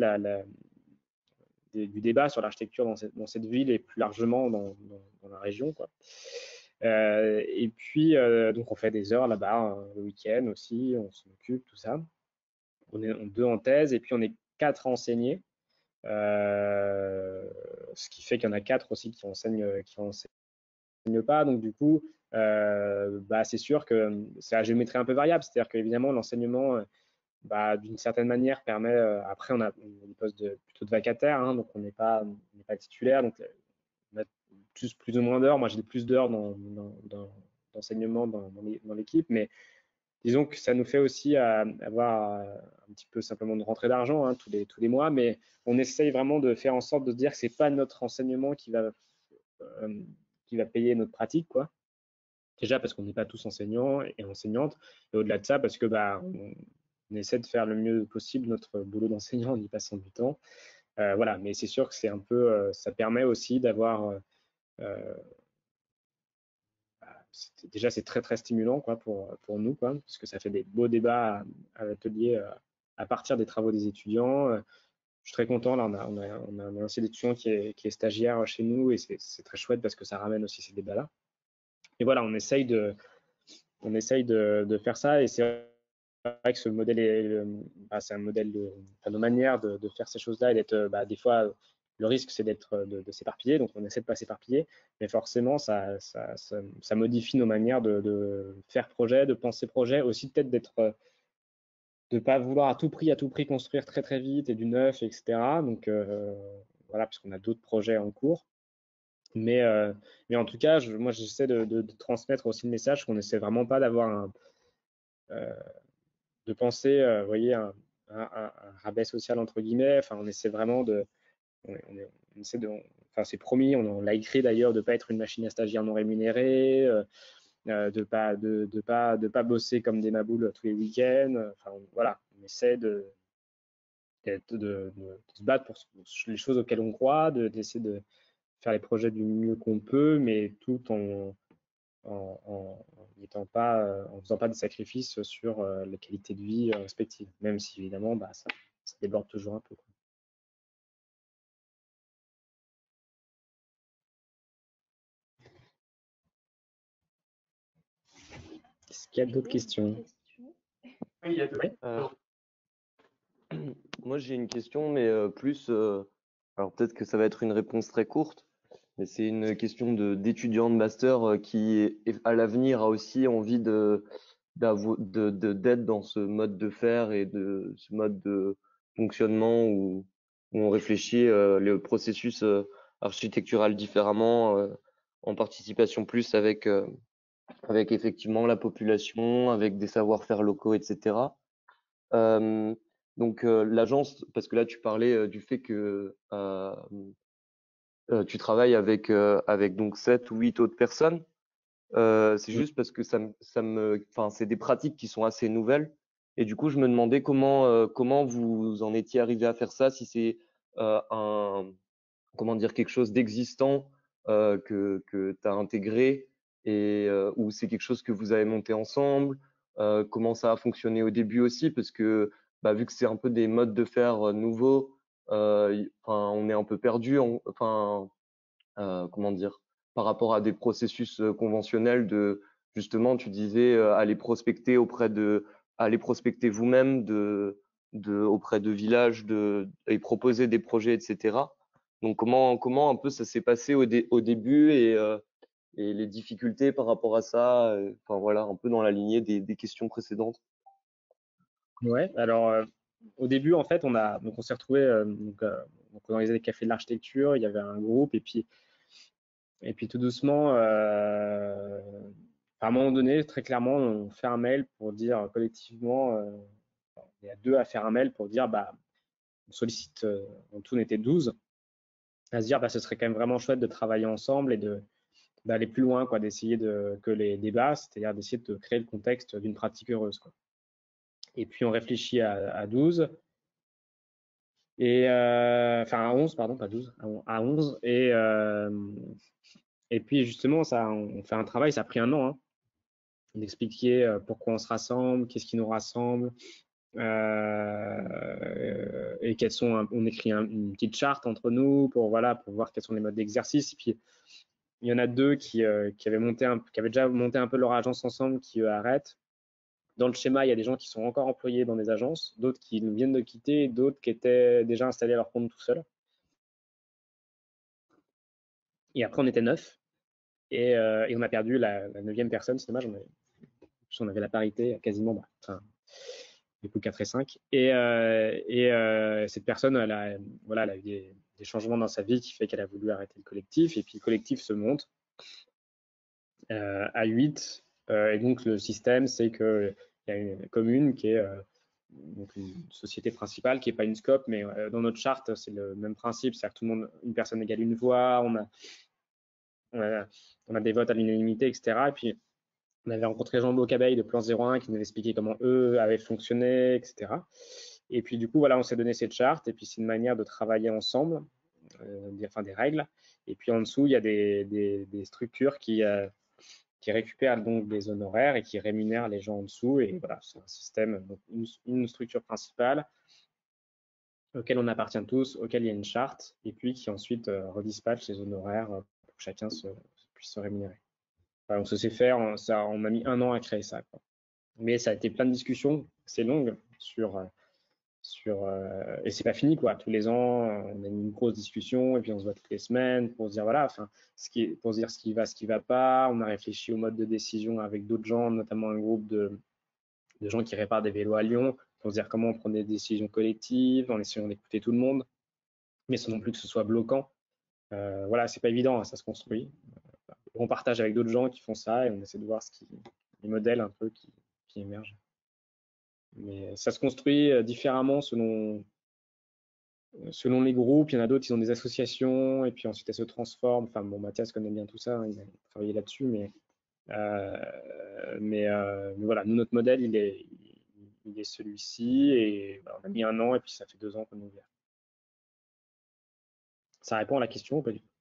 du débat sur l'architecture dans cette ville et plus largement dans la région, quoi. Et puis, donc, on fait des heures là-bas, le week-end aussi, on s'en occupe, tout ça. On est 2 en thèse et puis on est 4 à enseigner. Ce qui fait qu'il y en a 4 aussi qui enseignent pas. Donc du coup, c'est sûr que c'est à géométrie un peu variable. C'est-à-dire qu'évidemment, l'enseignement, d'une certaine manière, permet. Après, on a des postes plutôt de vacataires, hein, donc on n'est pas titulaire. Donc on a plus ou moins d'heures. Moi, j'ai plus d'heures d'enseignement dans l'équipe, mais disons que ça nous fait aussi avoir un petit peu simplement de rentrée d'argent, hein, tous les mois, mais on essaye vraiment de faire en sorte de se dire que c'est pas notre enseignement qui va payer notre pratique, quoi. Déjà parce qu'on n'est pas tous enseignants et enseignantes, et au-delà de ça, parce que on essaie de faire le mieux possible notre boulot d'enseignant en y passant du temps. Voilà, mais c'est sûr que c'est un peu, ça permet aussi d'avoir déjà c'est très stimulant, quoi, pour nous, quoi, parce que ça fait des beaux débats à l'atelier à partir des travaux des étudiants. Je suis très content, là on a un ancien étudiant qui est stagiaire chez nous, et c'est très chouette parce que ça ramène aussi ces débats-là. Et voilà, on essaye de faire ça, et c'est vrai que ce modèle c'est un modèle nos manières de faire ces choses-là, et d'être des fois le risque, c'est de s'éparpiller, donc on essaie de pas s'éparpiller, mais forcément ça modifie nos manières de faire projet, de penser projet, aussi peut-être de pas vouloir à tout prix construire très vite et du neuf, etc. Donc voilà, parce qu'on a d'autres projets en cours. Mais en tout cas, moi j'essaie de transmettre aussi le message qu'on essaie vraiment pas d'avoir de penser, vous voyez, un rabais social entre guillemets. Enfin, on essaie vraiment on essaie enfin c'est promis, on l'a écrit d'ailleurs, de pas être une machine à stagiaires non rémunérée, de pas bosser comme des maboules tous les week-ends. Enfin voilà, on essaie de se battre pour les choses auxquelles on croit, d'essayer de faire les projets du mieux qu'on peut, mais tout en n'étant pas, en faisant pas de sacrifices sur les qualités de vie respectives, même si évidemment ça déborde toujours un peu, quoi. Est-ce qu'il y a d'autres questions? Oui, il y a deux. Moi, j'ai une question, mais alors peut-être que ça va être une réponse très courte, mais c'est une question d'étudiant de master qui, à l'avenir, a aussi envie d'être dans ce mode de faire et de ce mode de fonctionnement où on réfléchit le processus architectural différemment, en participation plus avec effectivement la population, avec des savoir-faire locaux, etc. Donc l'agence, parce que là tu parlais du fait que tu travailles avec donc 7 ou 8 autres personnes. C'est juste parce que enfin, c'est des pratiques qui sont assez nouvelles. Et du coup, je me demandais comment vous en étiez arrivé à faire ça, si c'est comment dire, quelque chose d'existant que tu as intégré, et ou c'est quelque chose que vous avez monté ensemble, comment ça a fonctionné au début aussi, parce que vu que c'est un peu des modes de faire nouveaux, enfin, on est un peu perdu, comment dire, par rapport à des processus conventionnels de, justement, tu disais, aller prospecter vous-même auprès de villages, et proposer des projets, etc. Donc comment un peu ça s'est passé au début, et les difficultés par rapport à ça, enfin voilà, un peu dans la lignée des questions précédentes. Ouais, alors au début, en fait, on s'est retrouvé, on organisait des cafés de l'architecture, il y avait un groupe, et puis tout doucement, à un moment donné, très clairement, on fait un mail pour dire collectivement, il y a 2 à faire un mail pour dire, on sollicite, en tout on était 12, à se dire, ce serait quand même vraiment chouette de travailler ensemble et d'aller plus loin, quoi, d'essayer que les débats, c'est-à-dire d'essayer de créer le contexte d'une pratique heureuse, quoi. Et puis on réfléchit à 12, et enfin à 11, pardon, pas 12, à 11, et puis justement, on fait un travail, ça a pris un an, hein, d'expliquer pourquoi on se rassemble, qu'est-ce qui nous rassemble, et on écrit une petite charte entre nous pour voir quels sont les modes d'exercice. Et puis il y en a 2 qui avaient déjà monté un peu leur agence ensemble, qui eux arrêtent. dans le schéma, il y a des gens qui sont encore employés dans des agences, d'autres qui viennent de quitter, d'autres qui étaient déjà installés à leur compte tout seuls. Et après, on était 9 et on a perdu la 9e personne, c'est dommage. On avait la parité quasiment, enfin, du coup 4 et 5. Et cette personne, voilà, elle a eu des changements dans sa vie qui fait qu'elle a voulu arrêter le collectif. Et puis le collectif se monte à 8. Et donc le système, c'est qu'il y a une commune qui est donc une société principale qui n'est pas une SCOP, mais dans notre charte, c'est le même principe, c'est-à-dire que tout le monde, une personne égale une voix, on a des votes à l'unanimité, etc. Et puis, on avait rencontré Jean Bocabeille de Plan 01 qui nous expliquait comment eux avaient fonctionné, etc. Et puis, du coup, voilà, on s'est donné cette charte. Et puis, c'est une manière de travailler ensemble, enfin des règles. Et puis, en dessous, il y a des structures qui récupèrent donc des honoraires et qui rémunèrent les gens en dessous. Et voilà, c'est un système, donc une structure principale auquel on appartient tous, auquel il y a une charte, et puis qui ensuite redispatche les honoraires pour que chacun puisse se rémunérer. Enfin, on se sait faire, on a mis 1 an à créer ça, quoi. Mais ça a été plein de discussions, c'est longue, et c'est pas fini, quoi. Tous les ans, on a une grosse discussion, et puis on se voit toutes les semaines pour se dire, voilà, enfin, pour se dire ce qui va pas. On a réfléchi au mode de décision avec d'autres gens, notamment un groupe de gens qui réparent des vélos à Lyon, pour se dire comment on prend des décisions collectives, en essayant d'écouter tout le monde, mais sans non plus que ce soit bloquant. Voilà, c'est pas évident, hein, ça se construit. On partage avec d'autres gens qui font ça et on essaie de voir les modèles un peu qui émergent. Mais ça se construit différemment selon les groupes. Il y en a d'autres, ils ont des associations et puis ensuite elles se transforment. Enfin, bon, Mathias connaît bien tout ça, hein, il a travaillé là-dessus, mais voilà, nous, notre modèle, il est celui-ci et voilà, on a mis 1 an et puis ça fait 2 ans qu'on est ouvert. Ça répond à la question ou pas du tout?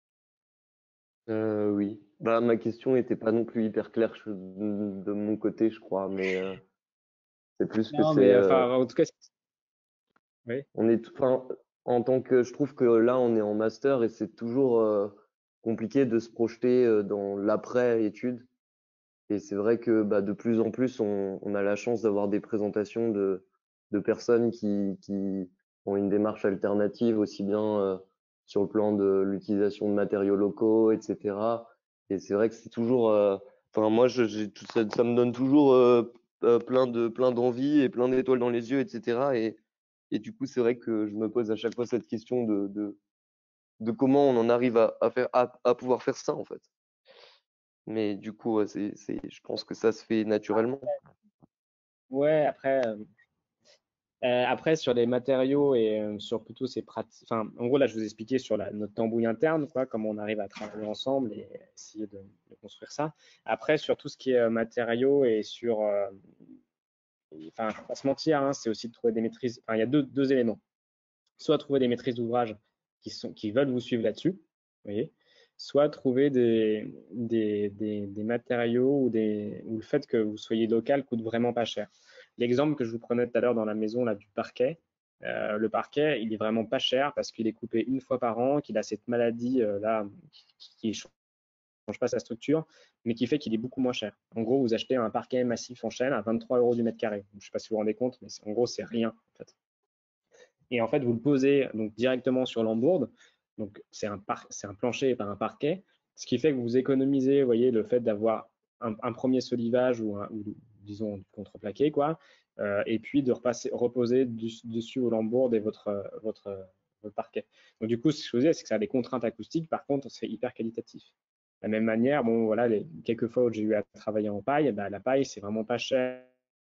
Oui. Bah, ma question n'était pas non plus hyper claire de mon côté, je crois, mais c'est plus que Non, c'est. mais enfin, en tout cas, oui. Enfin, en tant que, je trouve que là, on est en master et c'est toujours compliqué de se projeter dans l'après-études. Et c'est vrai que bah, de plus en plus, on a la chance d'avoir des présentations de personnes qui ont une démarche alternative, aussi bien sur le plan de l'utilisation de matériaux locaux, etc. Et c'est vrai que c'est toujours, enfin moi, ça me donne toujours plein d'envie et plein d'étoiles dans les yeux, etc. Et du coup, c'est vrai que je me pose à chaque fois cette question de comment on en arrive à pouvoir faire ça, en fait. Mais du coup, ouais, je pense que ça se fait naturellement. Ouais, après, sur les matériaux et sur plutôt ces pratiques, enfin, en gros, là, je vous expliquais sur notre tambouille interne, quoi, comment on arrive à travailler ensemble et essayer de construire ça. Après, sur tout ce qui est matériaux et sur, enfin, faut pas se mentir, hein, c'est aussi de trouver des maîtrises. Enfin, il y a deux éléments. Soit trouver des maîtrises d'ouvrage qui veulent vous suivre là-dessus, vous voyez, soit trouver des matériaux ou le fait que vous soyez local coûte vraiment pas cher. L'exemple que je vous prenais tout à l'heure dans la maison là, du parquet, le parquet, il est vraiment pas cher parce qu'il est coupé 1 fois par an, qu'il a cette maladie là qui ne change pas sa structure, mais qui fait qu'il est beaucoup moins cher. En gros, vous achetez un parquet massif en chêne à 23 € du mètre carré. Je ne sais pas si vous vous rendez compte, mais en gros, c'est rien en fait. Et en fait, vous le posez donc directement sur l'embourde. Donc, c'est un plancher et pas un parquet. Ce qui fait que vous économisez, vous voyez, le fait d'avoir un premier solivage ou disons du contreplaqué, quoi. Et puis de reposer dessus au lambourde et votre parquet. Donc, du coup, ce que je vous disais, c'est que ça a des contraintes acoustiques. Par contre, c'est hyper qualitatif. De la même manière, bon, voilà, quelques fois où j'ai eu à travailler en paille, bah, la paille, c'est vraiment pas cher.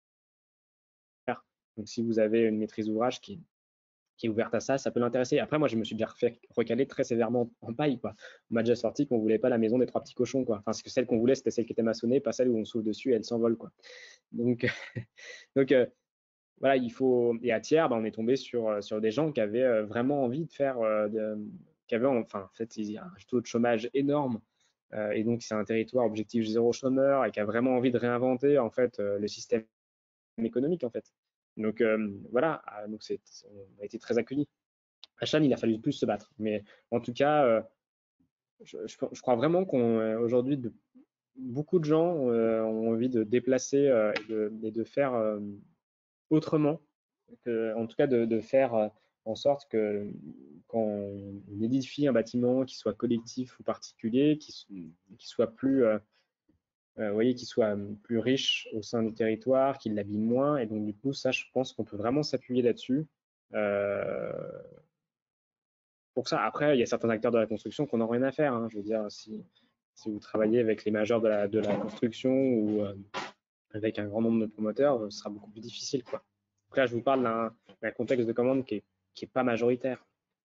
Donc, si vous avez une maîtrise d'ouvrage qui est ouverte à ça, ça peut l'intéresser. Après, moi, je me suis déjà fait recaler très sévèrement en paille, quoi. On m'a déjà sorti qu'on voulait pas la maison des 3 petits cochons, quoi. Enfin, parce que celle qu'on voulait, c'était celle qui était maçonnée, pas celle où on souffle dessus et elle s'envole, quoi. Donc, donc voilà, et à Thiers, bah, on est tombé sur des gens qui avaient vraiment envie de faire, qui avaient, enfin, en fait, il y a un taux de chômage énorme. Et donc, c'est un territoire objectif zéro chômeur et qui a vraiment envie de réinventer, en fait, le système économique, en fait. Donc, voilà, donc on a été très accueillis. À Cannes, il a fallu plus se battre. Mais en tout cas, je crois vraiment qu'on aujourd'hui, beaucoup de gens ont envie de déplacer et de faire autrement, en tout cas de faire en sorte que quand on édifie un bâtiment, qu'il soit collectif ou particulier, qu'il soit plus, vous voyez, qu'il soit plus riche au sein du territoire, qu'il l'abîme moins. Et donc, du coup, ça, je pense qu'on peut vraiment s'appuyer là-dessus. Pour ça, après, il y a certains acteurs de la construction qui n'en ont rien à faire, hein. Je veux dire, si vous travaillez avec les majors de la construction ou avec un grand nombre de promoteurs, ce sera beaucoup plus difficile, quoi. Donc là, je vous parle d'un contexte de commande qui est pas majoritaire.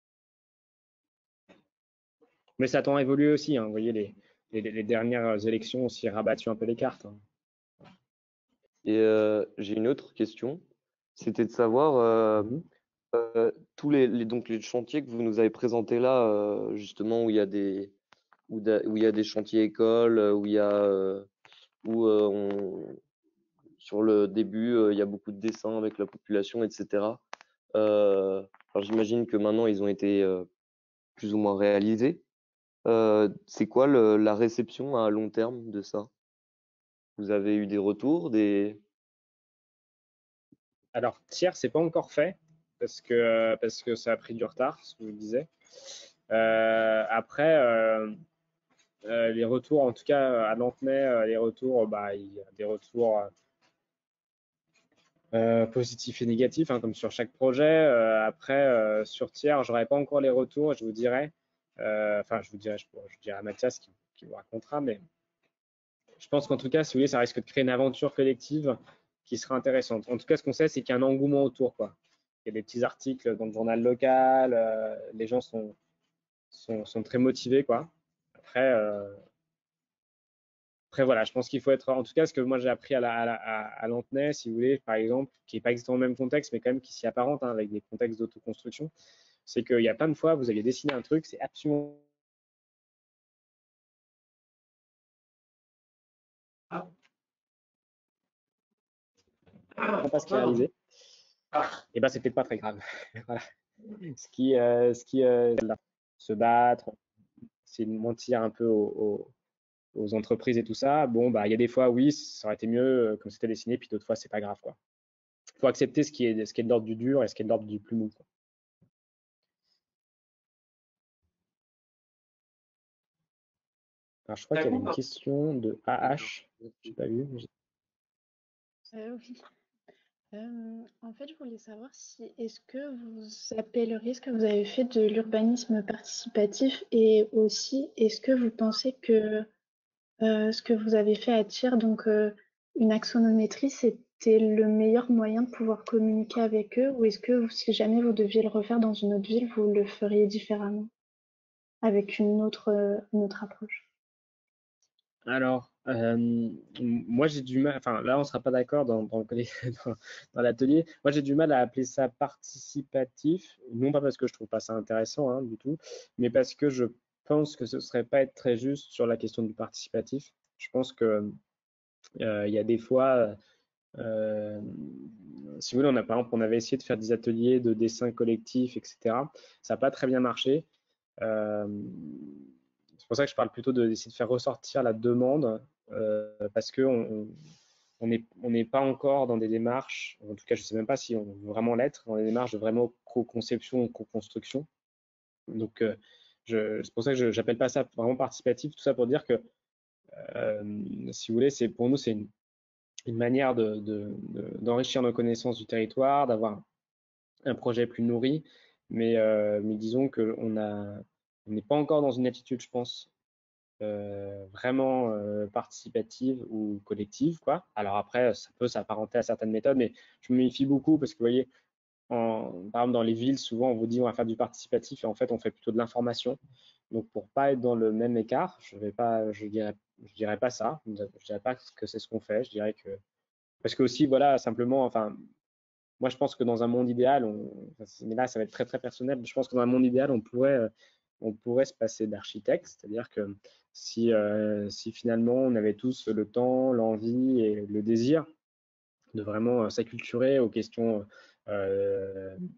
Mais ça tend à évoluer aussi, hein. Vous voyez, les dernières élections ont aussi rabattu un peu les cartes, hein. Et j'ai une autre question. C'était de savoir tous donc les chantiers que vous nous avez présentés là, justement où il y a où il y a des chantiers écoles, sur le début il y a beaucoup de dessins avec la population, etc. Alors j'imagine que maintenant ils ont été plus ou moins réalisés. C'est quoi la réception à long terme de ça? Vous avez eu des retours, Alors, tiers, c'est pas encore fait parce que ça a pris du retard, ce que je vous disais. Après, les retours, en tout cas à Lantenay, les retours, il y a des retours positifs et négatifs, hein, comme sur chaque projet. Après, sur tiers, j'aurais pas encore les retours, je vous dirais. Enfin, je dirais à Mathias qui vous racontera, mais je pense qu'en tout cas, si vous voulez, ça risque de créer une aventure collective qui sera intéressante. En tout cas, ce qu'on sait, c'est qu'il y a un engouement autour, quoi. Il y a des petits articles dans le journal local, les gens sont très motivés, quoi. Après, voilà, je pense qu'il faut être, en tout cas, ce que moi j'ai appris à Lantenay, si vous voulez, par exemple, qui n'est pas exactement le même contexte, mais quand même qui s'y apparente, hein, avec des contextes d'autoconstruction, c'est qu'il y a plein de fois, vous aviez dessiné un truc, c'est absolument pas ce qui est réalisé, et ben c'est peut-être pas très grave. Voilà. Se battre, essayer de mentir un peu aux entreprises et tout ça. Bon, il y a des fois, oui, ça aurait été mieux comme c'était dessiné, puis d'autres fois, c'est pas grave, quoi. Il faut accepter ce qui est de l'ordre du dur et ce qui est de l'ordre du plus mou, quoi. Alors, je crois qu'il y avait une question de AH, j'ai pas vu. Oui. En fait, je voulais savoir si est-ce que vous appelleriez ce que vous avez fait de l'urbanisme participatif et aussi est-ce que vous pensez que ce que vous avez fait à Tyr, donc une axonométrie, c'était le meilleur moyen de pouvoir communiquer avec eux ou est-ce que si jamais vous deviez le refaire dans une autre ville, vous le feriez différemment avec une autre approche? Alors, moi j'ai du mal, enfin là on sera pas d'accord dans l'atelier. Moi j'ai du mal à appeler ça participatif, non pas parce que je trouve pas ça intéressant, hein, du tout, mais parce que je pense que ce serait pas être très juste sur la question du participatif. Je pense que il y a des fois, si vous voulez, par exemple, on avait essayé de faire des ateliers de dessin collectif, etc. Ça n'a pas très bien marché. Euh, c'est pour ça que je parle plutôt d'essayer de faire ressortir la demande, parce qu'on on n'est pas encore dans des démarches, en tout cas je ne sais même pas si on veut vraiment l'être, dans des démarches de vraiment co-conception ou co-construction. Donc c'est pour ça que je n'appelle pas ça vraiment participatif, tout ça pour dire que si vous voulez, pour nous c'est une manière d'enrichir nos connaissances du territoire, d'avoir un projet plus nourri, mais disons qu'on n'est pas encore dans une attitude, je pense, vraiment participative ou collective, quoi. Alors après, ça peut s'apparenter à certaines méthodes, mais je me méfie beaucoup parce que vous voyez, par exemple dans les villes, souvent on vous dit on va faire du participatif et en fait on fait plutôt de l'information. Donc pour pas être dans le même écart, je dirais pas ça. Je dirais pas que c'est ce qu'on fait. Je dirais que parce que aussi voilà simplement, enfin moi je pense que dans un monde idéal, mais là ça va être très très personnel. Je pense que dans un monde idéal on pourrait se passer d'architecte, c'est-à-dire que si finalement on avait tous le temps, l'envie et le désir de vraiment s'acculturer aux questions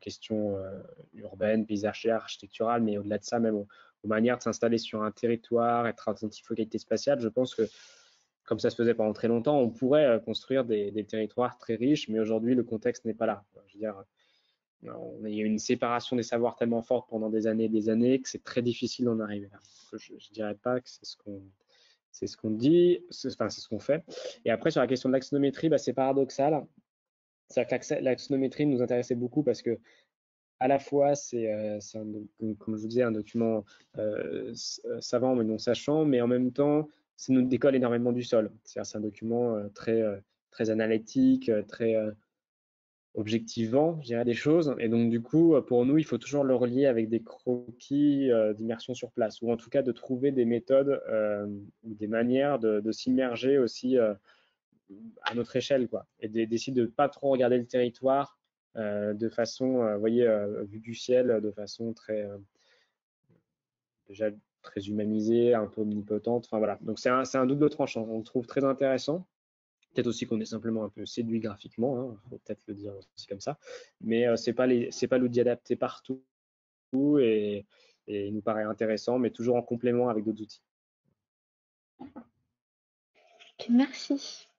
questions urbaines, paysagères, architecturales, mais au-delà de ça, même aux manières de s'installer sur un territoire, être attentif aux qualités spatiales. Je pense que, comme ça se faisait pendant très longtemps, on pourrait construire des territoires très riches, mais aujourd'hui, le contexte n'est pas là. Je veux dire, il y a une séparation des savoirs tellement forte pendant des années et des années que c'est très difficile d'en arriver là. Je ne dirais pas que c'est ce qu'on dit, enfin, c'est ce qu'on fait. Et après, sur la question de l'axonométrie, bah, c'est paradoxal. C'est-à-dire que l'axonométrie nous intéressait beaucoup parce que, à la fois, c'est comme je vous disais, un document savant mais non sachant, mais en même temps, ça nous décolle énormément du sol. C'est-à-dire c'est un document très analytique, très objectivant, je dirais, des choses. Et donc, du coup, pour nous, il faut toujours le relier avec des croquis d'immersion sur place, ou en tout cas de trouver des méthodes ou des manières de s'immerger aussi à notre échelle, quoi, et d'essayer de ne pas trop regarder le territoire de façon, vous voyez, vue du ciel, de façon déjà très humanisée, un peu omnipotente. Enfin voilà, donc c'est un double tranchant. On le trouve très intéressant. Peut-être aussi qu'on est simplement un peu séduit graphiquement, hein, faut peut-être le dire aussi comme ça. Mais c'est pas l'outil adapté partout et il nous paraît intéressant, mais toujours en complément avec d'autres outils. Ok, merci.